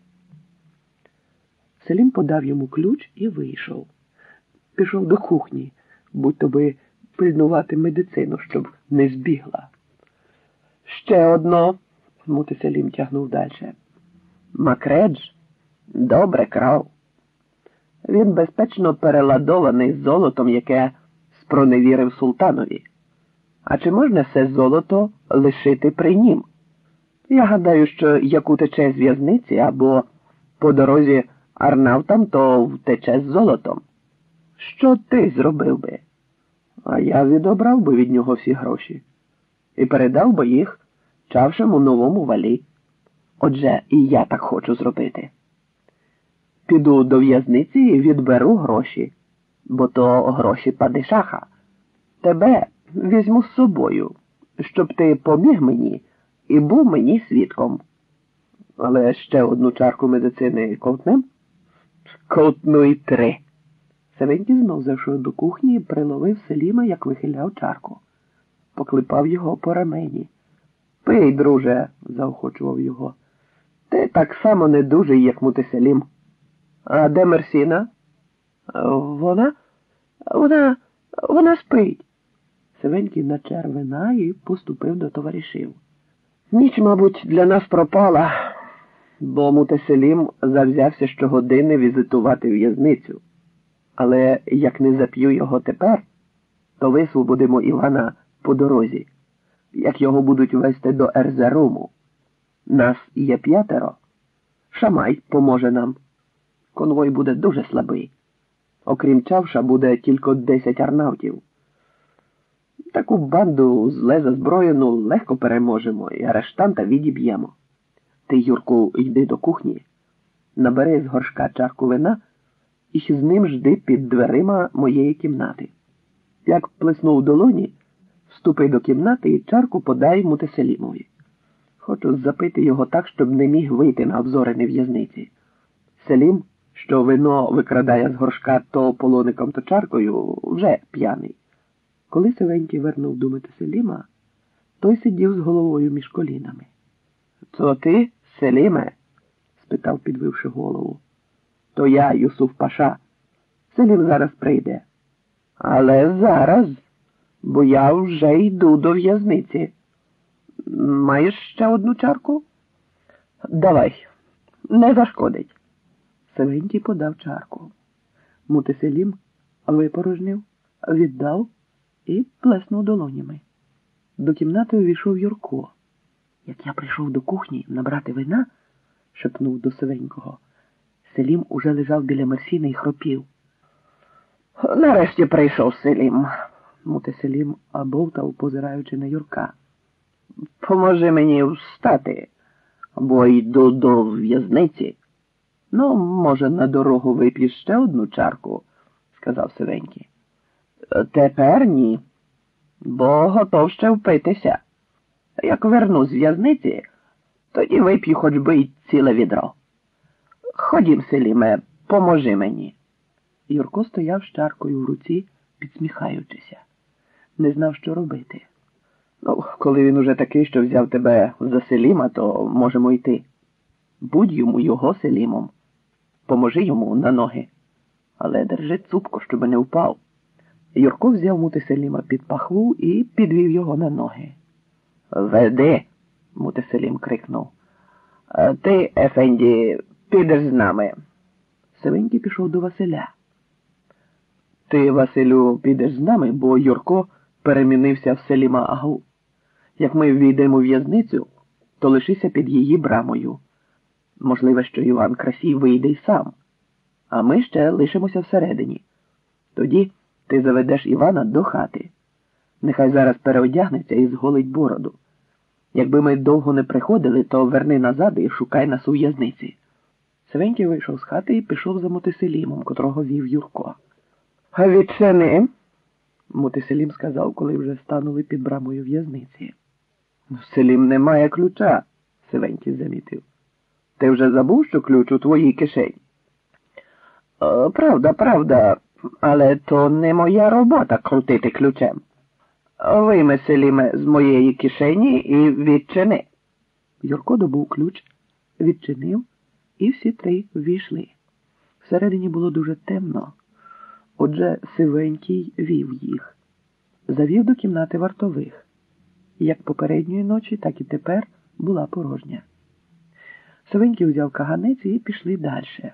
Селім подав йому ключ і вийшов. Пішов до кухні, будь-то би пильнувати медицину, щоб не збігла. Ще одно, Мутеселім тягнув далі. Макредж добре крав. Він безпечно переладований з золотом, яке спроневірив султанові. А чи можна все золото лишити при нім? Я гадаю, що як утече з в'язниці або по дорозі Арнавтам то втече з золотом. Що ти зробив би? А я відобрав би від нього всі гроші і передав би їх чавшому новому валі. Отже, і я так хочу зробити. Піду до в'язниці і відберу гроші, бо то гроші падишаха. Тебе візьму з собою, щоб ти поміг мені і був мені свідком. Але ще одну чарку медицини ковтнем? Ковтну й 3. Савенький знов зайшов до кухні і приловив Селіма, як вихиляв чарку. Поклипав його по рамені. Пий, друже, заохочував його. Ти так само недужий, як Мутеселім. А де Мерсіна? Вона спить. Савенький начер вина і поступив до товаришів. Ніч, мабуть, для нас пропала, бо Мутеселім завзявся щогодини візитувати в'язницю. Але як не зап'ю його тепер, то висвободимо Івана по дорозі, як його будуть вести до Ерзеруму. Нас є 5. Шамай поможе нам. Конвой буде дуже слабий. Окрім Чавша, буде тільки 10 арнавтів. Таку банду зле зазброєну легко переможемо і арештанта відіб'ємо. Ти, Юрку, йди до кухні, набери з горшка чарку вина і з ним жди під дверима моєї кімнати. Як плеснув в долоні, вступи до кімнати і чарку подай Мутеселімові. Хочу запити його так, щоб не міг вийти на обзори в'язниці. Селім, що вино викрадає з горшка то полоником, то чаркою, вже п'яний. Коли Савенький вернув до Мутеселіма, той сидів з головою між колінами. «То ти, Селіме?» – спитав, підвивши голову. «То я, Юсуф Паша. Селім зараз прийде. Але зараз, бо я вже йду до в'язниці. Маєш ще одну чарку? Давай, не зашкодить». Савенький подав чарку. Мутеселім випорожнив, віддав і плеснув долонями. До кімнати увійшов Юрко. «Як я прийшов до кухні набрати вина», – шепнув до Савенького, Селім уже лежав біля Мерсіни і хропів. «Нарешті прийшов Селім», – Мутеселім обовтав, позираючи на Юрка. «Поможи мені встати, бо йду до в'язниці». «Ну, може, на дорогу вип'єш ще одну чарку», – сказав Савенький. «Тепер ні, бо готов ще впитися. Як вернусь з в'язниці, тоді вип'ю хоч би й ціле відро. Ходім, Селіме, поможи мені». Юрко стояв з чаркою в руці, підсміхаючися. Не знав, що робити. «Ну, коли він уже такий, що взяв тебе за Селіма, то можемо йти. Будь йому його Селімом. Поможи йому на ноги. Але держи цупко, щоб не впав». Юрко взяв Мутеселіма під пахву і підвів його на ноги. «Веди!» – Мутеселім крикнув. «Ти, Ефенді, підеш з нами». Савенький пішов до Василя. «Ти, Василю, підеш з нами, бо Юрко перемінився в Селіма Агу. Як ми ввійдемо в в'язницю, то лишися під її брамою. Можливо, що Іван Красій вийде й сам, а ми ще лишимося всередині. Тоді ти заведеш Івана до хати. Нехай зараз переодягнеться і зголить бороду. Якби ми довго не приходили, то верни назад і шукай нас у в'язниці». Савенький вийшов з хати і пішов за Мутеселімом, котрого вів Юрко. «Відчини», – Мутеселім сказав, коли вже станули під брамою в'язниці. «Селім не має ключа», – Савенький замітив. «Ти вже забув, що ключ у твоїй кишені?» Правда, але то не моя робота крутити ключем. Вийми, Селіме, з моєї кишені і відчини». Юрко добув ключ, відчинив, і всі 3 ввійшли. Всередині було дуже темно. Отже, Сивенький вів їх. Завів до кімнати вартових. Як попередньої ночі, так і тепер була порожня. Сивенький взяв каганець і пішли далі.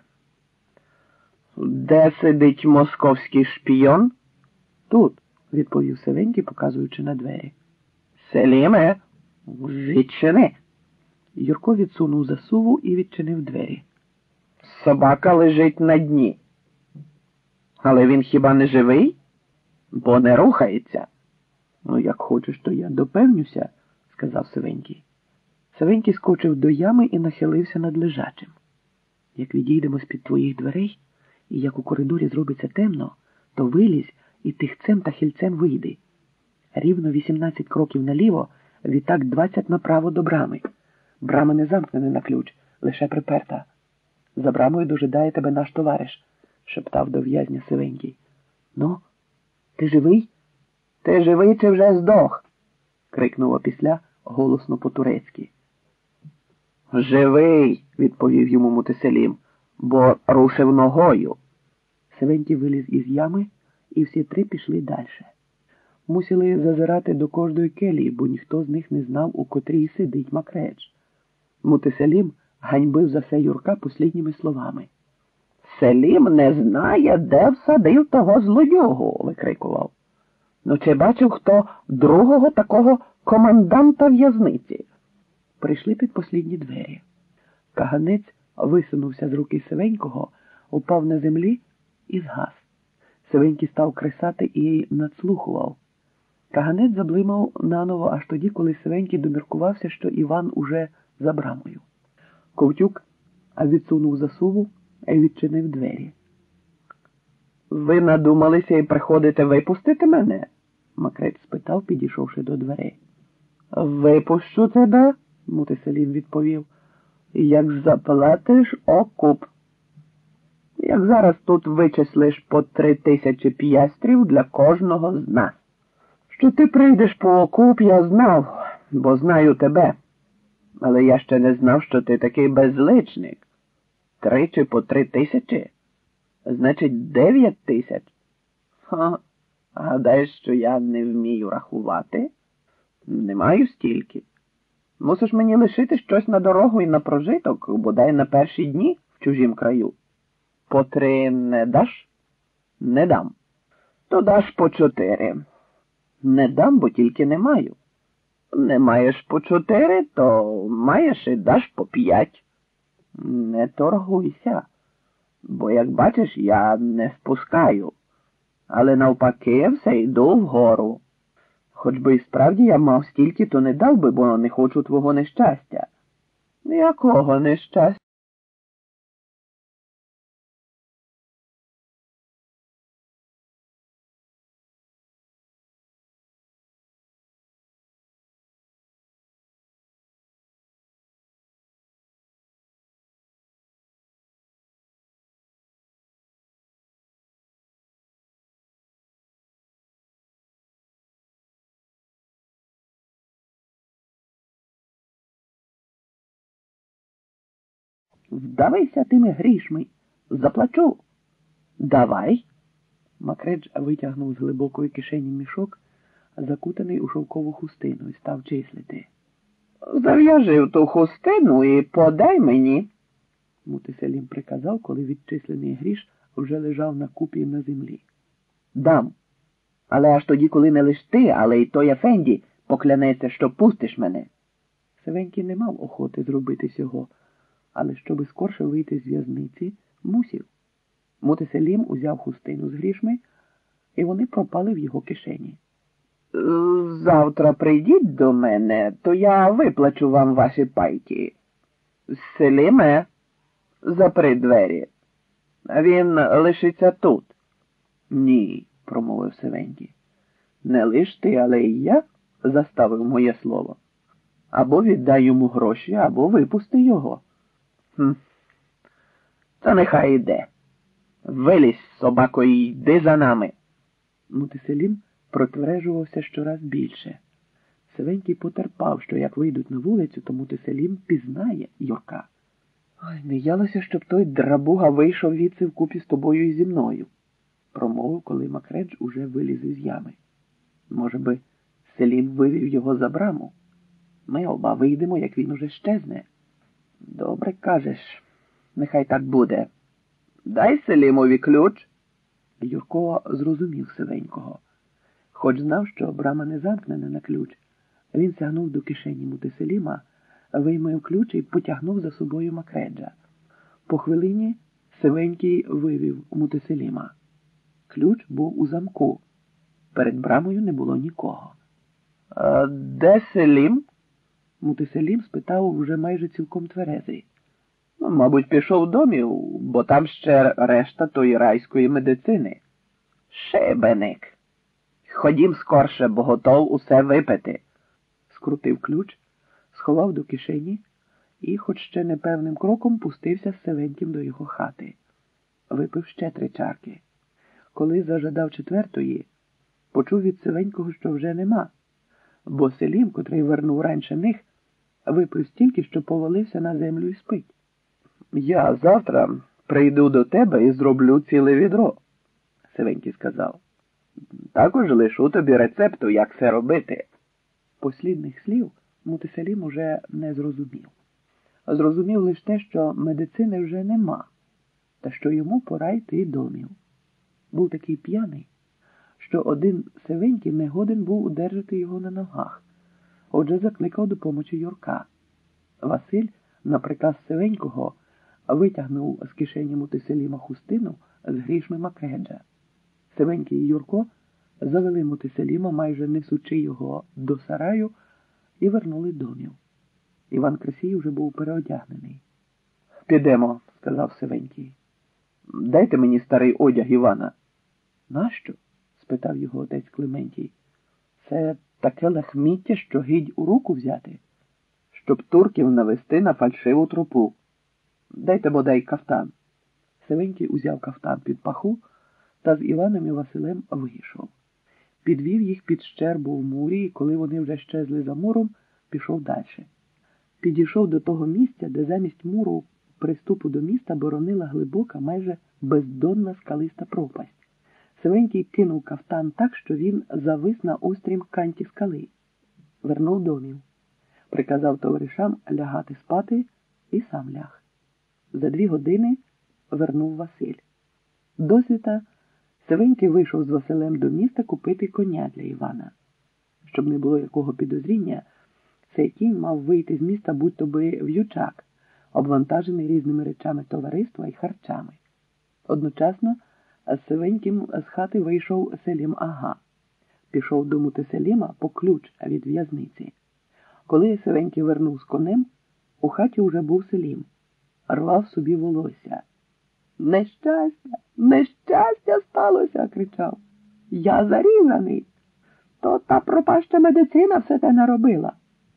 «Де сидить московський шпійон?» «Тут», – відповів Сивенький, показуючи на двері. «Селіме, відчини». Юрко відсунув засуву і відчинив двері. собака лежить на дні. Але він хіба не живий? Бо не рухається. Ну, як хочеш, то я допевнюся, сказав Сивенький. Сивенький скочив до ями і нахилився над лежачим. Як відійдемо з-під твоїх дверей, і як у коридорі зробиться темно, то вилізь і тихцем та хильцем вийди. Рівно 18 кроків наліво, відтак 20 направо до брами. Брама не замкнена на ключ, лише приперта. За брамою дожидає тебе наш товариш, шептав до в'язня Сивенький. Ну, ти живий? Ти живий чи вже здох? Крикнув опісля голосно по-турецьки. Живий, відповів йому Мутеселім, бо рушив ногою. Сивенький виліз із ями, і всі три пішли далі. Мусили зазирати до кожної келії, бо ніхто з них не знав, у котрій сидить Макредж. Мутеселім ганьбив за все Юрка послідніми словами. Селім не знає, де всадив того злодюгу, викрикував. Ну, чи бачив хто другого такого команданта в'язниці? Прийшли під послідні двері. Каганець висунувся з руки Сивенького, упав на землі і згас. Сивенький став кресати і надслухував. Каганець заблимав наново аж тоді, коли Сивенький доміркувався, що Іван уже за брамою. Ковтюк відсунув засуву і відчинив двері. Ви надумалися і приходите випустити мене? Макредж спитав, підійшовши до дверей. Випущу тебе, Мутеселім відповів, як заплатиш окуп. Як зараз тут вичислиш по 3000 п'ястрів для кожного з нас. Що ти прийдеш по окуп, я знав, бо знаю тебе. Але я ще не знав, що ти такий безличник. 3 чи по 3000? Значить, 9000? Ха, гадаєш, що я не вмію рахувати? Не маю стільки. Мусиш мені лишити щось на дорогу і на прожиток, бодай на перші дні в чужім краю. По 3 не даш? Не дам. То даш по 4. Не дам, бо тільки не маю. Не маєш по 4, то маєш і даш по 5. Не торгуйся, бо, як бачиш, я не спускаю, але навпаки все йду вгору. Хоч би і справді я мав стільки, то не дав би, бо не хочу твого нещастя. Якого нещастя? Вдавайся тими грішми. Заплачу. Давай. Макредж витягнув з глибокої кишені мішок, закутаний у шовкову хустину, і став числити. Зав'яжи в ту хустину і подай мені. Мутеселім приказав, коли відчислений гріш вже лежав на купі на землі. Дам. Але аж тоді, коли не лиш ти, але й той Ефенді поклянеться, що пустиш мене. Сивенький не мав охоти зробити сього, але щоби скорше вийти з в'язниці, мусів. Мутеселім узяв хустину з грішми, і вони пропали в його кишені. Завтра прийдіть до мене, то я виплачу вам ваші пайки. Селіме, запри двері. Він лишиться тут. Ні, промовив Сивенький. Не лиш ти, але й я заставив моє слово. Або віддай йому гроші, або випусти його. Та нехай іде. Вилізь, собако, і йди за нами. Мутеселім протвережувався щораз більше. Сивенький потерпав, що як вийдуть на вулицю, то Мутеселім пізнає Юрка. Ой, не ялося, щоб той драбуга вийшов віце вкупі з тобою і зі мною, промовив, коли Макредж уже виліз із ями. Може би, Селім вивів його за браму? Ми оба вийдемо, як він уже щезне. Добре кажеш, нехай так буде. Дай Селімові ключ. Юрко зрозумів Сивенького. Хоч знав, що брама не замкнена на ключ, він сягнув до кишені Мутеселіма, виймав ключ і потягнув за собою Макреджа. По хвилині Сивенький вивів Мутеселіма. Ключ був у замку. Перед брамою не було нікого. Де Селім? Мутеселім спитав уже майже цілком тверезий. Мабуть, пішов домів, бо там ще решта тої райської медицини. Шибеник. Ходім скорше, бо готов усе випити. Скрутив ключ, сховав до кишені і, хоч ще непевним кроком, пустився з Сивеньким до його хати. Випив ще 3 чарки. Коли зажадав 4-ї, почув від Сивенького, що вже нема, бо Селім, котрий вернув раніше них, випив стільки, що повалився на землю і спить. Я завтра прийду до тебе і зроблю ціле відро, Сивенький сказав. Також лишу тобі рецепту, як це робити. Послідних слів Мутеселім уже не зрозумів. Зрозумів лише те, що медицини вже нема, та що йому пора йти домів. Був такий п'яний, що один Сивенький не годен був удержати його на ногах. Отже, закликав допомоги Юрка. Василь, на приказ Сивенького, витягнув з кишені Мутеселіма хустину з грішми Макреджа. Сивенький і Юрко завели Мутеселіма, майже несучи його до сараю, і вернули домів. Іван Кресій вже був переодягнений. «Підемо», – сказав Сивенький. «Дайте мені старий одяг Івана». «Нащо?» – спитав його отець Клементій. «Це таке лахміття, що гідь у руку взяти, щоб турків навести на фальшиву тропу. Дайте бодай кафтан». Сивенький узяв кафтан під паху та з Іваном і Василем вийшов. Підвів їх під щербу в мурі, і коли вони вже щезли за муром, пішов далі. Підійшов до того місця, де замість муру приступу до міста боронила глибока, майже бездонна скалиста пропасть. Сивенький кинув кафтан так, що він завис на острім канті скали. Вернув домів. Приказав товаришам лягати спати і сам ляг. За 2 години вернув Василь. Досвіта Сивенький вийшов з Василем до міста купити коня для Івана. Щоб не було якого підозріння, цей кінь мав вийти з міста будь-то би в'ючак, обвантажений різними речами товариства і харчами. Одночасно з Сивеньким з хати вийшов Селім Ага. Пішов до Мутеселіма по ключ від в'язниці. Коли Сивенький вернув з конем, у хаті уже був Селім. Рвав собі волосся. «Нещастя! Нещастя сталося!» – кричав. «Я зарізаний! То та пропаща медицина все те наробила».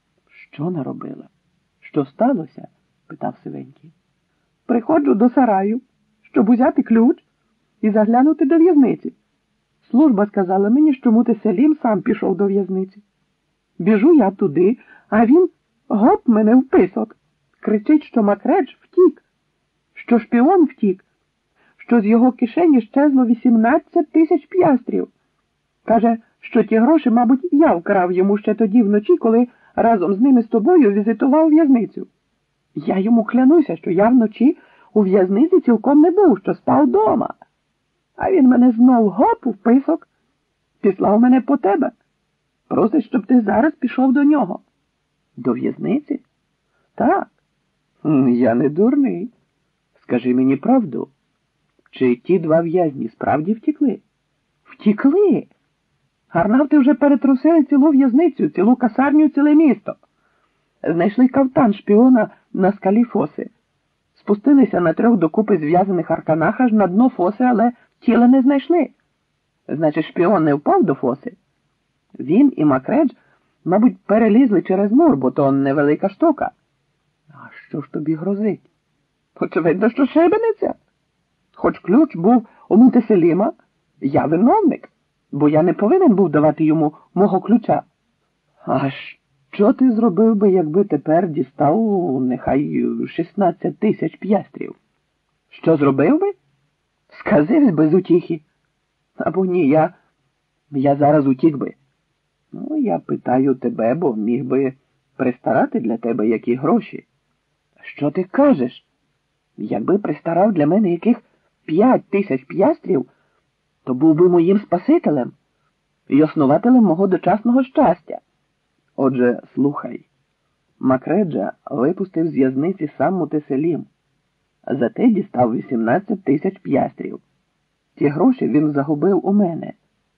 «Що наробила? Що сталося?» – питав Сивенький. «Приходжу до сараю, щоб узяти ключ і заглянути до в'язниці. Служба сказала мені, що Мутеселім сам пішов до в'язниці. Біжу я туди, а він гоп мене в писок. Кричить, що Макредж втік, що шпіон втік, що з його кишені щезло 18 тисяч п'ястрів. Каже, що ті гроші, мабуть, я вкрав йому ще тоді вночі, коли разом з ними з тобою візитував в'язницю. Я йому клянуся, що я вночі у в'язниці цілком не був, що спав дома. А він мене знов гоп у писок, післав мене по тебе. Просить, щоб ти зараз пішов до нього». «До в'язниці?» «Так». «Я не дурний. Скажи мені правду, чи ті 2 в'язні справді втікли?» «Втікли? Гарнавти вже перетрусили цілу в'язницю, цілу касарню, ціле місто. Знайшли кафтан шпіона на скалі Фоси. Спустилися на 3 докупи зв'язаних арканах аж на дно Фоси, але тіла не знайшли. Значить, шпіон не впав до Фоси? Він і Макредж, мабуть, перелізли через мур, бо то невелика штука». «А що ж тобі грозить?» «Очевидно, що шибениця. Хоч ключ був у Мутеселіма, я виновник, бо я не повинен був давати йому мого ключа». «А що ти зробив би, якби тепер дістав, нехай, 16 тисяч п'ястрів? Що зробив би? Сказивсь без утіхи. Або ні, я зараз утік би. Ну, я питаю тебе, бо міг би пристарати для тебе які гроші». «Що ти кажеш? Якби пристарав для мене яких 5 тисяч п'ястрів, то був би моїм спасителем і основателем мого дочасного щастя. Отже, слухай. Макреджа випустив з в'язниці сам Мутеселім, Зате дістав 18 тисяч п'ястрів. Ті гроші він загубив у мене.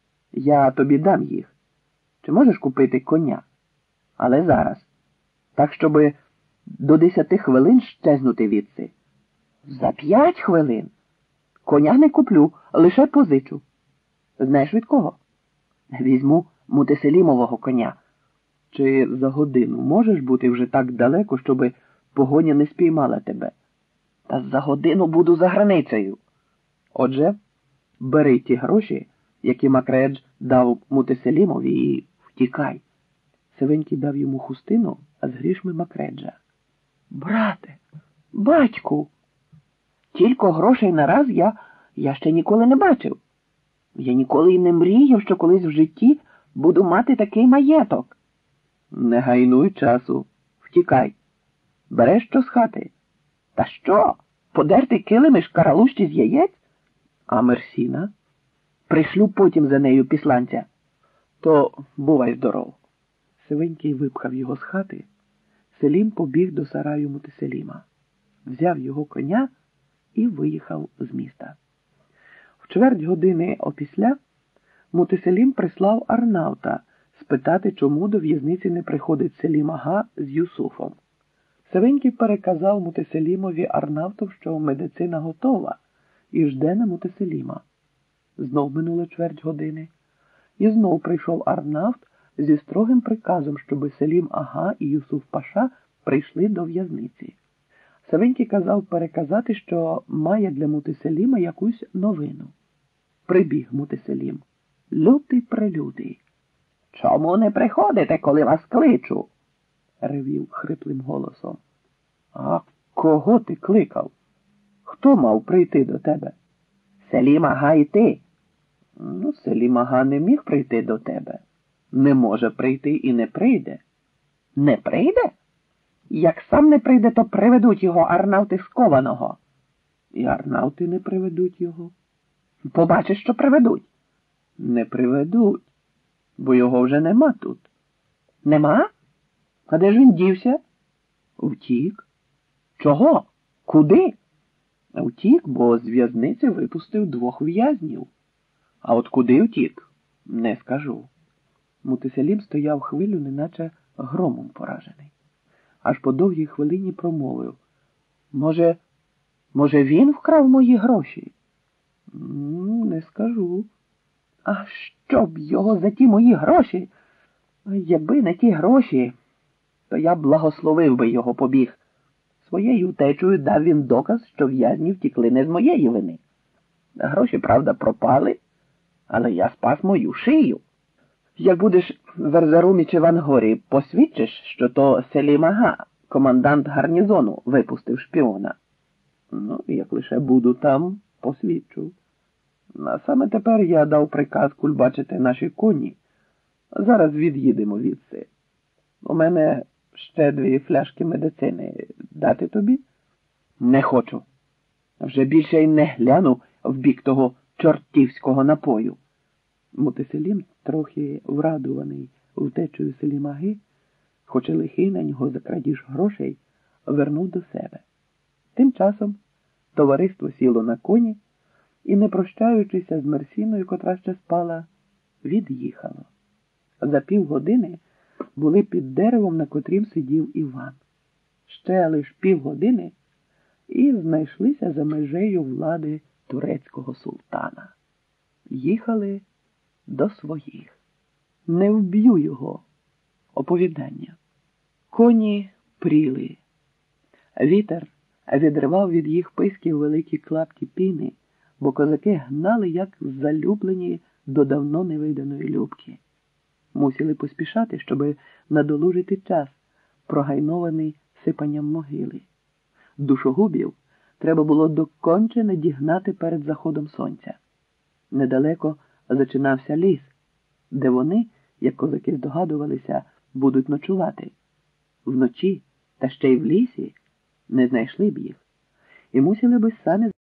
Я тобі дам їх. Чи можеш купити коня? Але зараз. Так, щоби до 10 хвилин щезнути відси. За 5 хвилин? Коня не куплю, лише позичу. Знаєш від кого? Візьму Мутеселімового коня. Чи за годину можеш бути вже так далеко, щоби погоня не спіймала тебе? Та за годину буду за границею. Отже, бери ті гроші, які Макредж дав Мутеселімові, і втікай. Сивенький дав йому хустину, а з грішми Макреджа. Брате, батьку, тільки грошей нараз я ще ніколи не бачив. Я ніколи й не мріяв, що колись в житті буду мати такий маєток. Не гайнуй часу, втікай. Береш що з хати? Та що? Подерти килими шкаралущі з яєць? А Мерсіна? Пришлю потім за нею післанця. То бувай здоров. Сивенький випхав його з хати. Селім побіг до сараю Мутеселіма, взяв його коня і виїхав з міста. В чверть години опісля Мутеселім прислав Арнавта спитати, чому до в'язниці не приходить Селім Ага з Юсуфом. Сивенький переказав Мутеселімові Арнавту, що медицина готова і жде на Мутеселіма. Знов минуло чверть години, і знов прийшов Арнавт зі строгим приказом, щоби Селім Ага і Юсуф Паша прийшли до в'язниці. Савенький казав переказати, що має для Мутеселіма якусь новину. Прибіг Мутеселім. Лютий-прелютий. «Чому не приходите, коли вас кличу?» – ревів хриплим голосом. «А кого ти кликав? Хто мав прийти до тебе?» «Селім Ага і ти». Селім Ага не міг прийти до тебе. Не може прийти і не прийде. Не прийде? Як сам не прийде, то приведуть його Арнавти скованого. І Арнавти не приведуть його. Побачиш, що приведуть. Не приведуть, бо його вже нема тут. Нема? А де ж він дівся? Втік. Чого? Куди? Втік, бо з в'язниці випустив 2 в'язнів. А от куди втік? Не скажу. Мутеселім стояв хвилю, неначе громом поражений. Аж по довгій хвилині промовив. Може, він вкрав мої гроші? Не скажу. А що б його за ті мої гроші? Якби не ті гроші, то я благословив би його побіг. Своєю втечею дав він доказ, що в'язні втікли не з моєї вини. Гроші, правда, пропали, але я спас мою шию. Як будеш в Ерзарумі чи в Ангорі, посвідчиш, що то Селім Ага, командант гарнізону, випустив шпіона. Як лише буду там, посвідчу. А саме тепер я дав приказ кульбачити наші коні. Зараз від'їдемо відси. У мене ще 2 фляшки медицини. Дати тобі? Не хочу. Вже більше й не гляну в бік того чортівського напою. Мутеселім, трохи врадуваний втечею Селім Аги, хоч і лихий на нього за крадіж грошей, вернув до себе. Тим часом товариство сіло на коні і, не прощаючися з Мерсіною, котра ще спала, від'їхало. За півгодини були під деревом, на котрім сидів Іван. Ще лиш півгодини і знайшлися за межею влади турецького султана. Їхали до своїх. Не вб'ю його. Оповідання. Коні пріли. Вітер відривав від їх писків великі клапті піни, бо козаки гнали, як залюблені до давно невиданої любки. Мусили поспішати, щоби надолужити час, прогайнований сипанням могили. Душогубів треба було доконче надігнати перед заходом сонця. Недалеко зачинався ліс, де вони, як козаки здогадувалися, будуть ночувати. Вночі, та ще й в лісі, не знайшли б їх, і мусили би самі